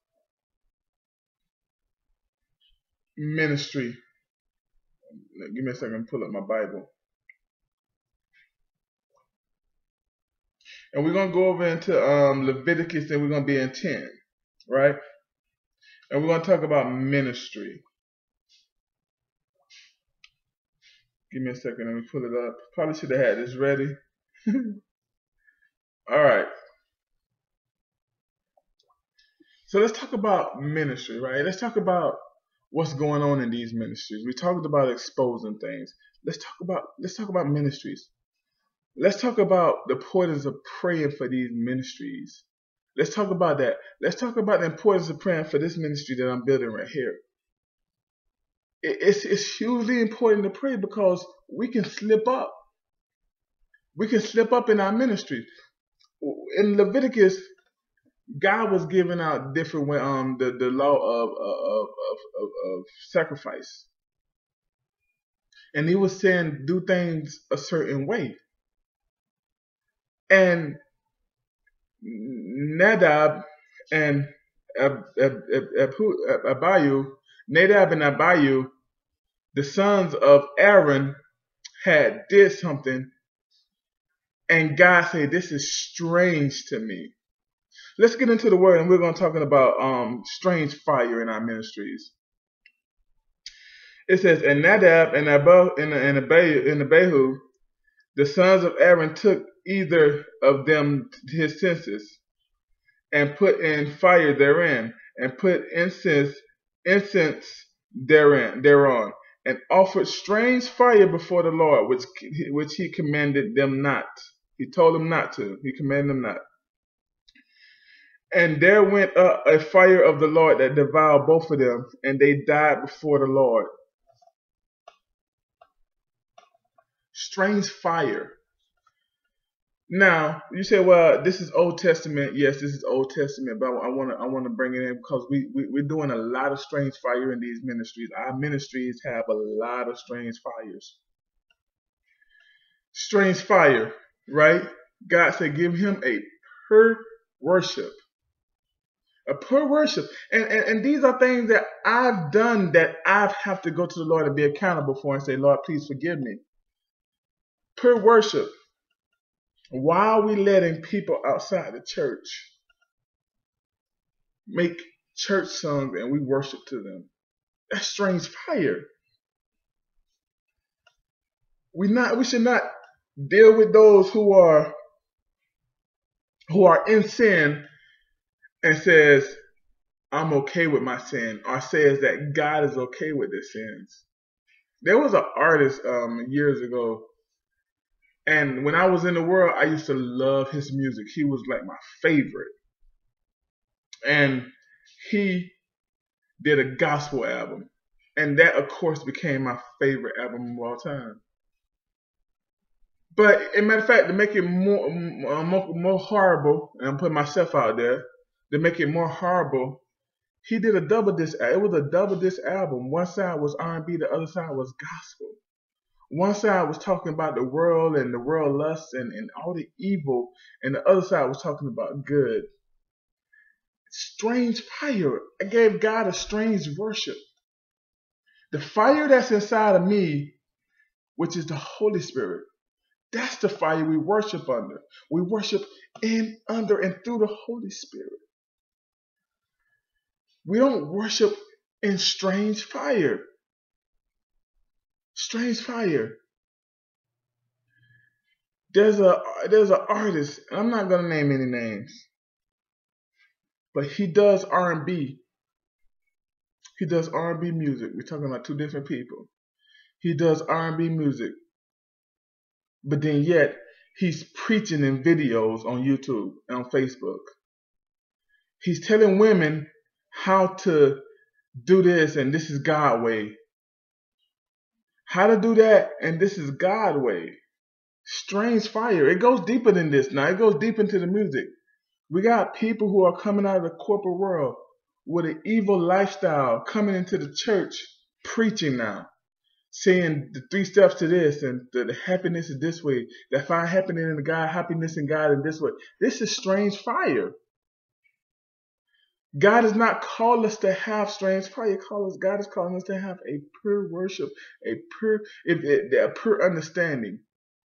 ministry. Give me a second, pull up my Bible. And we're going to go over into um, Leviticus, and we're going to be in ten, right? And we're going to talk about ministry. Give me a second, let me pull it up. Probably should have had this ready. All right. So let's talk about ministry, right? Let's talk about what's going on in these ministries. We talked about exposing things. Let's talk about let's talk about ministries. Let's talk about the importance of praying for these ministries. Let's talk about that. Let's talk about the importance of praying for this ministry that I'm building right here. It's, it's hugely important to pray because we can slip up. We can slip up in our ministry. In Leviticus, God was giving out different um the, the law of of, of of of sacrifice. And he was saying do things a certain way. And Nadab and Ab, Ab, Ab, Ab, Abihu, Nadab and Abihu, the sons of Aaron, had did something, and God said, "This is strange to me." Let's get into the word, and we're going to talk about um, strange fire in our ministries. It says, "And Nadab and Abihu and and Abihu, and Abihu, the sons of Aaron, took either of them his census, and put in fire therein, and put incense incense therein thereon, and offered strange fire before the Lord, which which he commanded them not. He told them not to. He commanded them not. And there went up a fire of the Lord that devoured both of them, and they died before the Lord." Strange fire. Now you say, "Well, this is Old Testament." Yes, this is Old Testament, but I want to I want to bring it in because we, we we're doing a lot of strange fire in these ministries. Our ministries have a lot of strange fires. Strange fire, right? God said, "Give him a pure worship." A pure worship. And, and and these are things that I've done that I have to go to the Lord and be accountable for and say, "Lord, please forgive me." Pure worship. Why are we letting people outside the church make church songs and we worship to them? That's strange fire. We not we should not deal with those who are who are in sin and says, "I'm okay with my sin," or says that God is okay with their sins. There was an artist um, years ago, and when I was in the world, I used to love his music. He was like my favorite. And he did a gospel album. And that, of course, became my favorite album of all time. But as a matter of fact, to make it more, more, more horrible, and I'm putting myself out there, to make it more horrible, he did a double disc. It was a double disc album. One side was R and B, the other side was gospel. One side was talking about the world and the world lust and, and all the evil, and the other side was talking about good. Strange fire. I gave God a strange worship. The fire that's inside of me, which is the Holy Spirit, that's the fire we worship under. We worship in, under, and through the Holy Spirit. We don't worship in strange fire. Strange fire. There's a there's an artist, and I'm not gonna name any names, but he does R and B. He does R and B music. We're talking about two different people. He does R and B music, but then yet he's preaching in videos on YouTube and on Facebook. He's telling women how to do this, and this is God way. How to do that, and this is God way. Strange fire. It goes deeper than this now. It goes deep into the music. We got people who are coming out of the corporate world with an evil lifestyle coming into the church preaching now, saying the three steps to this, and the, the happiness is this way, that find happiness in God, happiness in God in this way. This is strange fire. God does not call us to have strange fire. Call us, God is calling us to have a pure worship, a pure, if it, a pure understanding.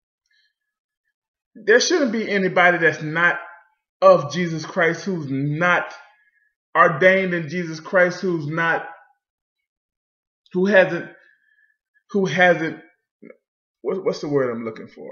There shouldn't be anybody that's not of Jesus Christ, who's not ordained in Jesus Christ, who's not, who hasn't, who hasn't, what, what's the word I'm looking for?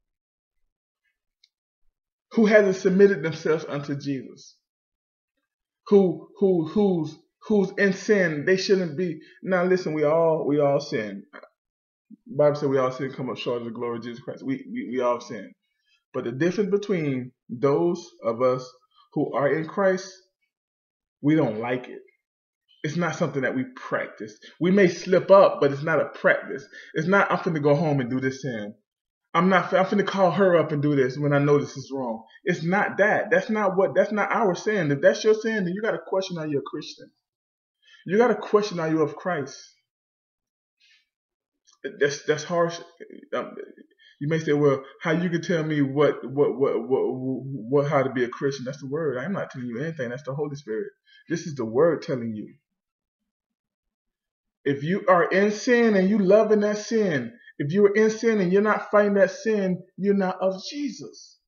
Who hasn't submitted themselves unto Jesus. Who, who, who's, who's in sin. They shouldn't be. Now listen, we all, we all sin. The Bible said we all sin, come up short of the glory of Jesus Christ. We, we, we all sin. But the difference between those of us who are in Christ, we don't like it. It's not something that we practice. We may slip up, but it's not a practice. It's not, I'm finna go home and do this sin. I'm not, I'm finna call her up and do this when I know this is wrong. It's not that. That's not what, that's not our sin. If that's your sin, then you got to question, are you a Christian? You got to question, are you of Christ? That's, that's harsh. Um, You may say, well, how you can tell me what, what, what, what, what, how to be a Christian? That's the word. I'm not telling you anything. That's the Holy Spirit. This is the word telling you. If you are in sin and you loving that sin, if you are in sin and you're not fighting that sin, you're not of Jesus.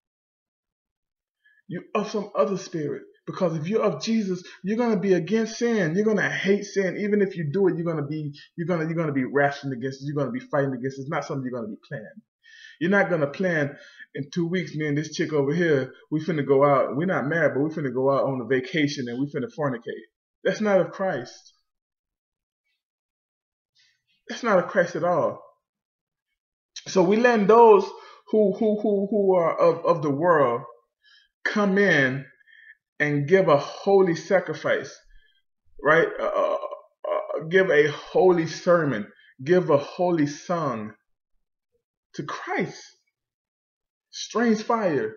You're of some other spirit. Because if you're of Jesus, you're gonna be against sin. You're gonna hate sin. Even if you do it, you're gonna be you're gonna you're gonna be rationing against it. You're gonna be fighting against it. It's not something you're gonna be planning. You're not gonna plan in two weeks. Me and this chick over here, we finna go out. We're not married, but we finna go out on a vacation and we finna fornicate. That's not of Christ. That's not of Christ at all. So we letting those who who who who are of of the world come in and give a holy sacrifice, right? Uh, uh, give a holy sermon, give a holy song to Christ. Strange fire.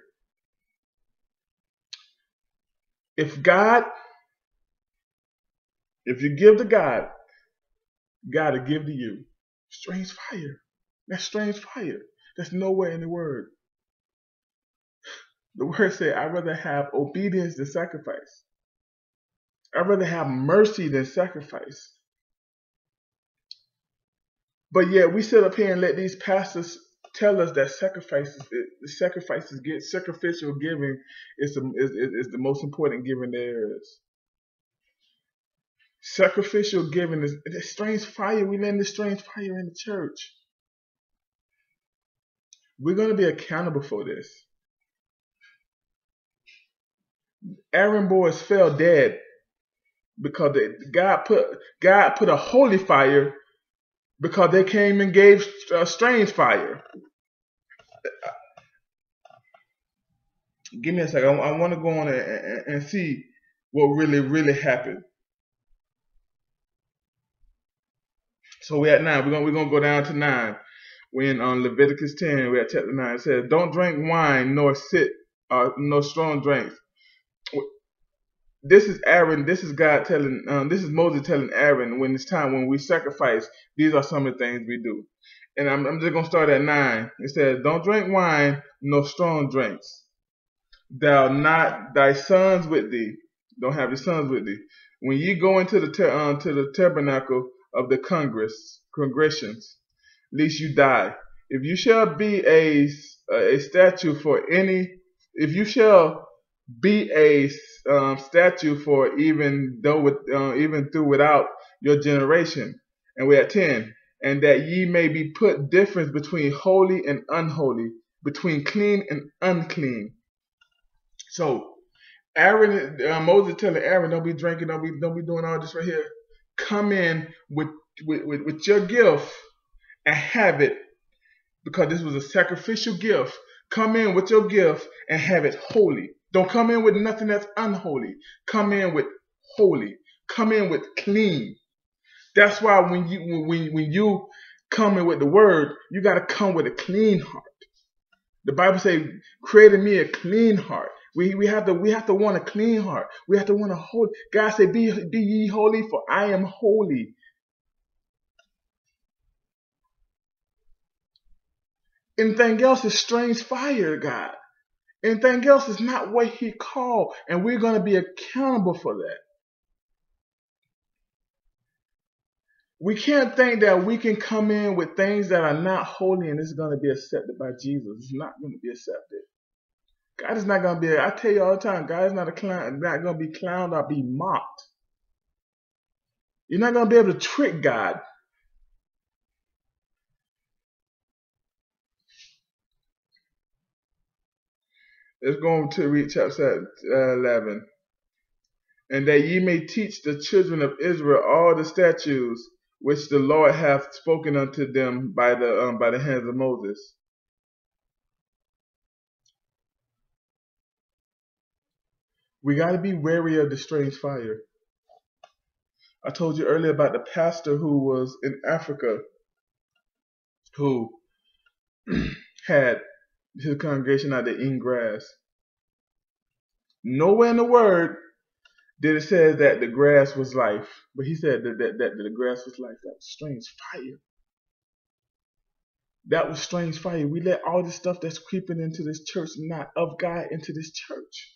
If God, if you give to God, God will give to you. Strange fire. That's strange fire. That's nowhere in the word. The word said, I'd rather have obedience than sacrifice. I'd rather have mercy than sacrifice. But yet we sit up here and let these pastors tell us that sacrifices, the sacrifices, get sacrificial giving is the, is, is the most important giving there is. Sacrificial giving is the strange fire. We let this strange fire in the church. We're going to be accountable for this. Aaron boys fell dead because they, God put God put a holy fire because they came and gave a strange fire. Give me a second. I, I want to go on and, and, and see what really, really happened. So we're at nine. We're gonna we're gonna go down to nine. When on Leviticus ten, we're at chapter nine, it says, "Don't drink wine nor sit uh, no strong drinks." This is Aaron. This is God telling. Um, this is Moses telling Aaron when it's time when we sacrifice. These are some of the things we do. And I'm, I'm just gonna start at nine. It says, "Don't drink wine nor strong drinks. Thou not thy sons with thee. Don't have your sons with thee. When ye go into the ter- um, to the tabernacle of the congress congregations, lest you die. If you shall be a a statue for any, if you shall be a um, statue for even though with uh, even through without your generation." And we're at ten. "And that ye may be put difference between holy and unholy, between clean and unclean." So Aaron, uh, Moses telling Aaron, "Don't be drinking, don't be don't be doing all this right here. Come in with with, with, with your gift and have it, because this was a sacrificial gift. Come in with your gift and have it holy. Don't come in with nothing that's unholy. Come in with holy. Come in with clean." That's why when you when when you come in with the word, you got to come with a clean heart. The Bible says, "Create in me a clean heart." We we have to we have to want a clean heart. We have to want a holy. God said, "Be be ye holy, for I am holy." Anything else is strange fire, God. Anything else is not what He called, and we're going to be accountable for that. We can't think that we can come in with things that are not holy and it's going to be accepted by Jesus. It's not going to be accepted. God is not going to be, I tell you all the time, God is not a clown, not going to be clowned or be mocked. You're not going to be able to trick God. Let's go on to read chapter eleven. "And that ye may teach the children of Israel all the statutes which the Lord hath spoken unto them by the um, by the hands of Moses." We got to be wary of the strange fire. I told you earlier about the pastor who was in Africa who had his congregation out there eating grass. Nowhere in the word did it say that the grass was life, but he said that, that, that the grass was life. That was strange fire. That was strange fire. We let all this stuff that's creeping into this church, not of God, into this church.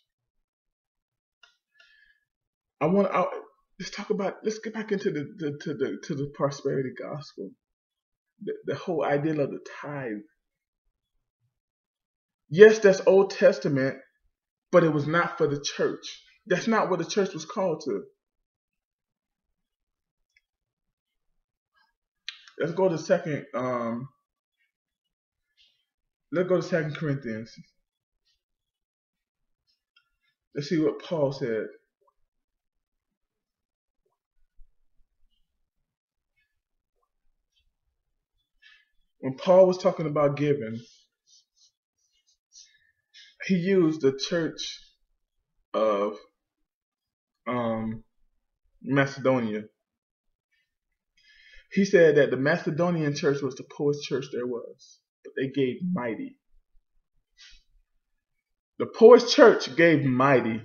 I want to let's talk about. Let's get back into the, the to the to the prosperity gospel. The, the whole idea of the tithe. Yes, that's Old Testament, but it was not for the church. That's not what the church was called to. Let's go to second. Um, let's go to Second Corinthians. Let's see what Paul said. When Paul was talking about giving, he used the church of um, Macedonia. He said that the Macedonian church was the poorest church there was, but they gave mighty. The poorest church gave mighty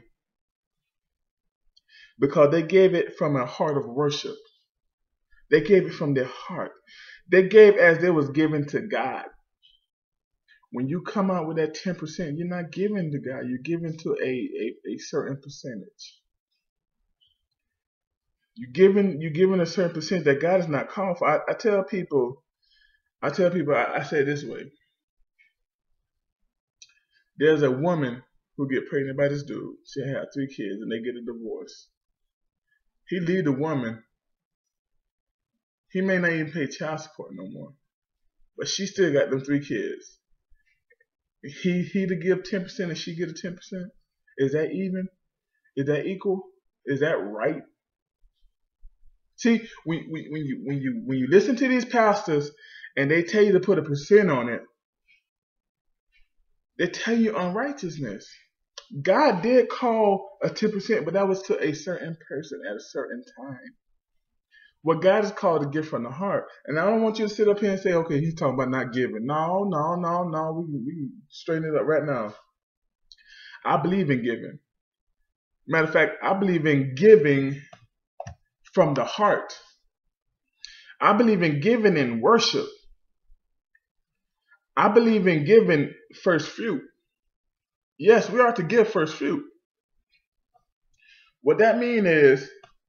because they gave it from a heart of worship. They gave it from their heart. They gave as they was given to God. When you come out with that ten percent, you're not giving to God. You're giving to a, a, a certain percentage. You're giving, you're giving a certain percentage that God is not calling for. I, I tell people, I tell people, I, I say it this way. There's a woman who get pregnant by this dude. She had three kids and they get a divorce. He leave the woman. He may not even pay child support no more. But she still got them three kids. He he to give ten percent and she get a ten percent? Is that even? Is that equal? Is that right? See, when, when, when you when you when you listen to these pastors and they tell you to put a percent on it, they tell you unrighteousness. God did call a ten percent, but that was to a certain person at a certain time. What God is called to give from the heart. And I don't want you to sit up here and say, okay, he's talking about not giving. No, no, no, no. We can, we can straighten it up right now. I believe in giving. Matter of fact, I believe in giving from the heart. I believe in giving in worship. I believe in giving first fruit. Yes, we are to give first fruit. What that means is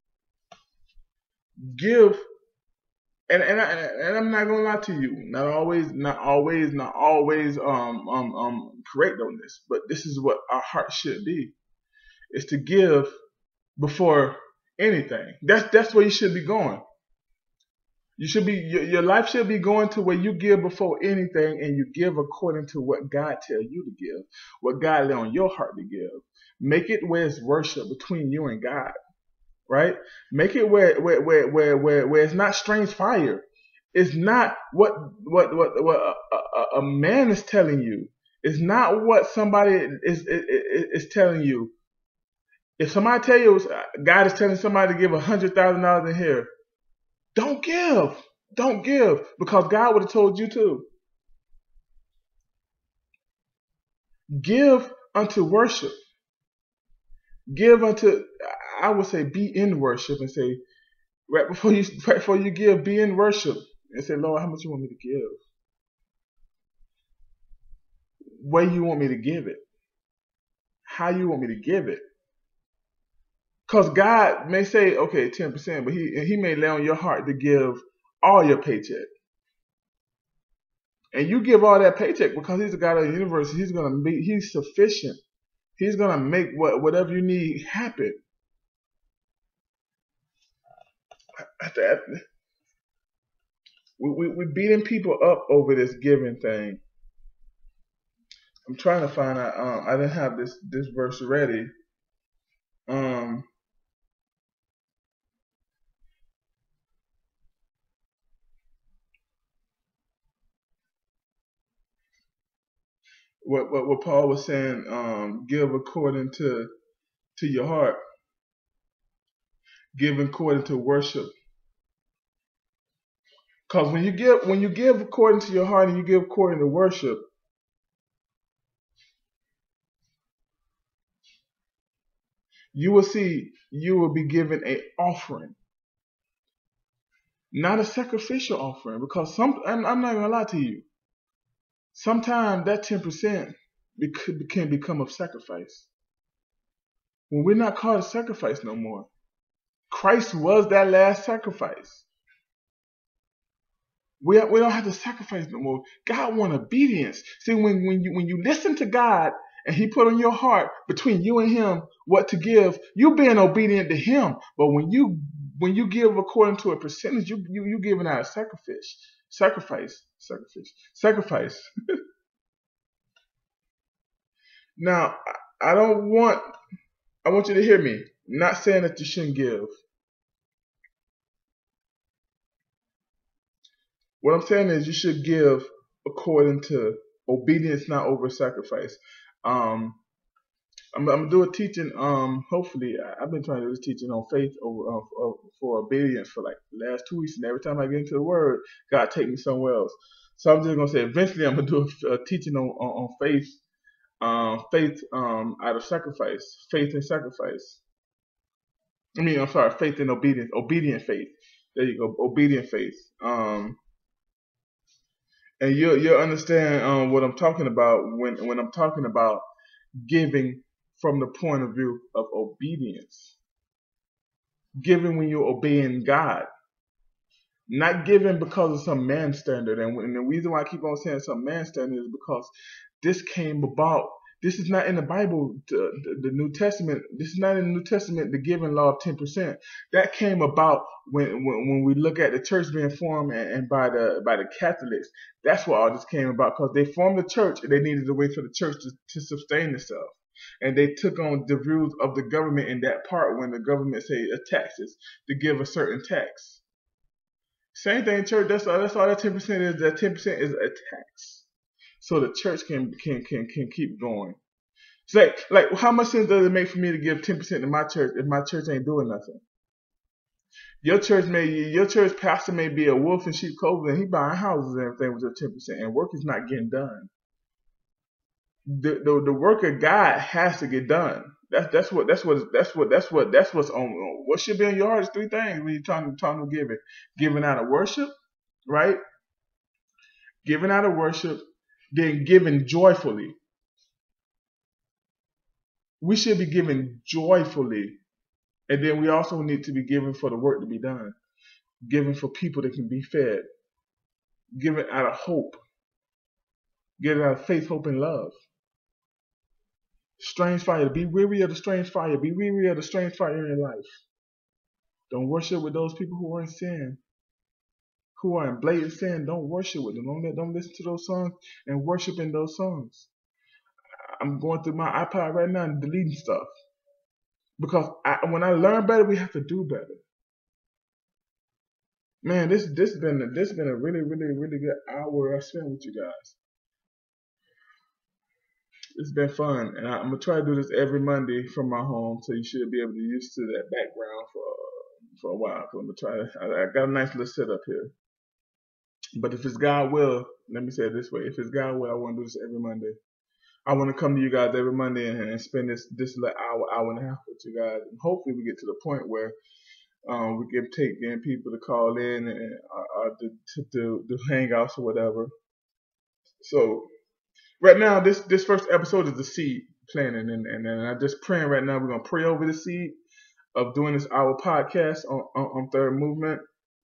give, and and, I, and I'm not gonna lie to you. Not always, not always, not always um um um correct on this, but this is what our heart should be: is to give before anything. That's that's where you should be going. You should be your, your life should be going to where you give before anything, and you give according to what God tells you to give, what God lay on your heart to give. Make it where it's worship between you and God, right? Make it where where where where where, where it's not strange fire. It's not what what what what a, a, a man is telling you. It's not what somebody is is, is, is telling you. If somebody tell you God is telling somebody to give a hundred thousand dollars in here, don't give. Don't give, because God would have told you to. Give unto worship. Give unto, I would say, be in worship, and say, right before you right before you give, be in worship and say, Lord, how much you want me to give? Where you want me to give it? How you want me to give it? Because God may say, okay, ten percent, but he, he may lay on your heart to give all your paycheck. And you give all that paycheck because he's the God of the universe. He's going to be, he's sufficient. He's going to make what, whatever you need happen. We, we, we're beating people up over this giving thing. I'm trying to find out. Um, I didn't have this, this verse ready. Um, What, what what Paul was saying, um, give according to to your heart, give according to worship. Because when you give when you give according to your heart and you give according to worship, you will see you will be given an offering, not a sacrificial offering. Because some, I'm, I'm not gonna lie to you, sometimes that ten percent can become a sacrifice. When we're not called to sacrifice no more, Christ was that last sacrifice. We, we don't have to sacrifice no more. God wants obedience. See, when, when you when you listen to God and He put on your heart between you and Him what to give, you being obedient to Him. But when you when you give according to a percentage, you you you giving out a sacrifice, sacrifice, sacrifice, sacrifice. Now, I don't want I want you to hear me. I'm not saying that you shouldn't give. What I'm saying is you should give according to obedience, not over sacrifice. Um, I'm, I'm gonna do a teaching. Um, hopefully, I, I've been trying to do this teaching on faith over uh, for obedience for like the last two weeks, and every time I get into the Word, God take me somewhere else. So I'm just gonna say, eventually, I'm gonna do a, a teaching on, on, on faith, um, faith um, out of sacrifice, faith and sacrifice. I mean, I'm sorry, faith and obedience, obedient faith. There you go, obedient faith. Um, and you'll you'll understand um, what I'm talking about when when I'm talking about giving from the point of view of obedience. Giving when you're obeying God. Not giving because of some man standard. And, and the reason why I keep on saying some man standard is because this came about. This is not in the Bible, the, the, the New Testament. This is not in the New Testament, the giving law of ten percent. That came about when, when when we look at the church being formed and, and by the by the Catholics. That's where all this came about, because they formed the church and they needed a way for the church to, to sustain itself. And they took on the views of the government in that part when the government say a taxes to give a certain tax. Same thing, church. That's all. That's all that ten percent is. That ten percent is a tax, so the church can can can can keep going. It's like like how much sense does it make for me to give ten percent to my church if my church ain't doing nothing? Your church may, your church pastor may be a wolf in sheep clothing, and he buying houses and everything with your ten percent, and work is not getting done. The, the the work of God has to get done. That's that's what that's what that's what that's what that's what's on. What should be in your heart is three things when you're trying to trying to give it: giving out of worship, right? Giving out of worship, then giving joyfully. We should be giving joyfully, and then we also need to be giving for the work to be done, giving for people that can be fed, giving out of hope, giving out of faith, hope, and love. Strange fire. Be weary of the strange fire. Be weary of the strange fire in your life. Don't worship with those people who are in sin, who are in blatant sin. Don't worship with them. Don't, don't listen to those songs and worship in those songs. I'm going through my iPod right now and deleting stuff. Because I, when I learn better, we have to do better. Man, this this been this been a really, really, really good hour I spent with you guys. It's been fun, and I, I'm gonna try to do this every Monday from my home, so you should be able to get used to that background for for a while. So I'm gonna try. I, I got a nice little setup here, but if it's God will, let me say it this way: if it's God will, I want to do this every Monday. I want to come to you guys every Monday and, and spend this this little hour, hour and a half with you guys, and hopefully we get to the point where um, we can take in people to call in and uh, to, to do to hangouts or whatever. So. Right now, this this first episode is the seed planting, and, and, and I'm just praying right now. We're going to pray over the seed of doing this our podcast on, on, on Third Movement,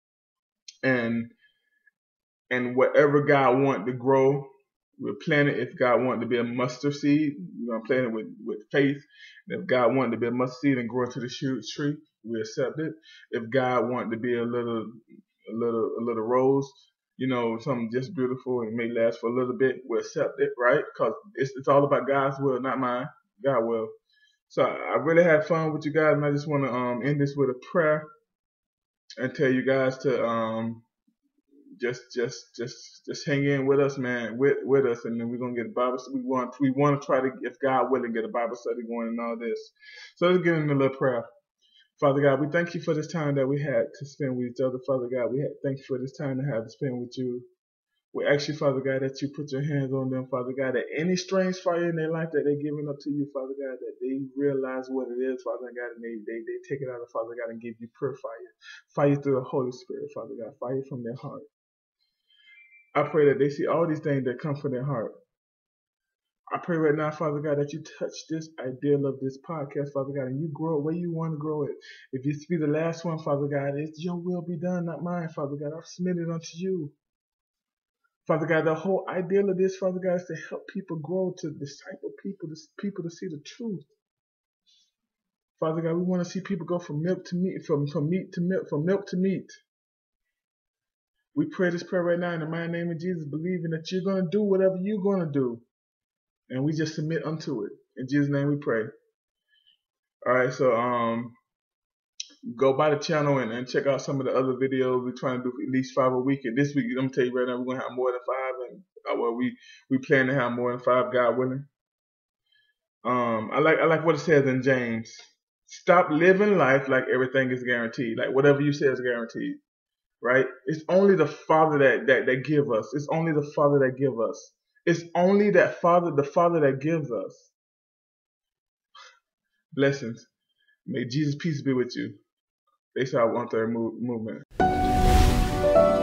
and and whatever God wants to grow, we'll plant it. If God wanted to be a mustard seed, we're going to plant it with, with faith. And if God wanted to be a mustard seed and grow into the shoot tree, we accept it. If God wanted to be a little a little a little rose, you know, something just beautiful and may last for a little bit, we'll accept it, right? Because it's, it's all about God's will, not mine. God will. So I really had fun with you guys, and I just want to um, end this with a prayer and tell you guys to um, just just just just hang in with us, man, with with us, and then we're gonna get a Bible study. We want we want to try to, if God willing, get a Bible study going and all this. So let's get into a little prayer. Father God, we thank you for this time that we had to spend with each other. Father God, we had, thank you for this time to have to spend with you. We ask you, Father God, that you put your hands on them, Father God, that any strange fire in their life that they're giving up to you, Father God, that they realize what it is, Father God, and they, they, they take it out of Father God and give you pure fire. Fire through the Holy Spirit, Father God, fire from their heart. I pray that they see all these things that come from their heart. I pray right now, Father God, that you touch this ideal of this podcast, Father God, and you grow it where you want to grow it. If it's to be the last one, Father God, it's your will be done, not mine, Father God. I've submitted unto you. Father God, the whole ideal of this, Father God, is to help people grow, to disciple people, to people to see the truth. Father God, we want to see people go from milk to meat, from, from meat to milk, from milk to meat. We pray this prayer right now in the mighty name of Jesus, believing that you're going to do whatever you're going to do. And we just submit unto it. In Jesus' name we pray. All right, so um, go by the channel and, and check out some of the other videos. We're trying to do at least five a week. And this week, I'm going to tell you right now, we're going to have more than five. And uh, well, we, we plan to have more than five, God willing. Um, I like I like what it says in James. Stop living life like everything is guaranteed. Like whatever you say is guaranteed. Right? It's only the Father that, that, that give us. It's only the Father that give us. It's only that Father, the Father that gives us. Blessings. May Jesus' peace be with you. They shall want their movement.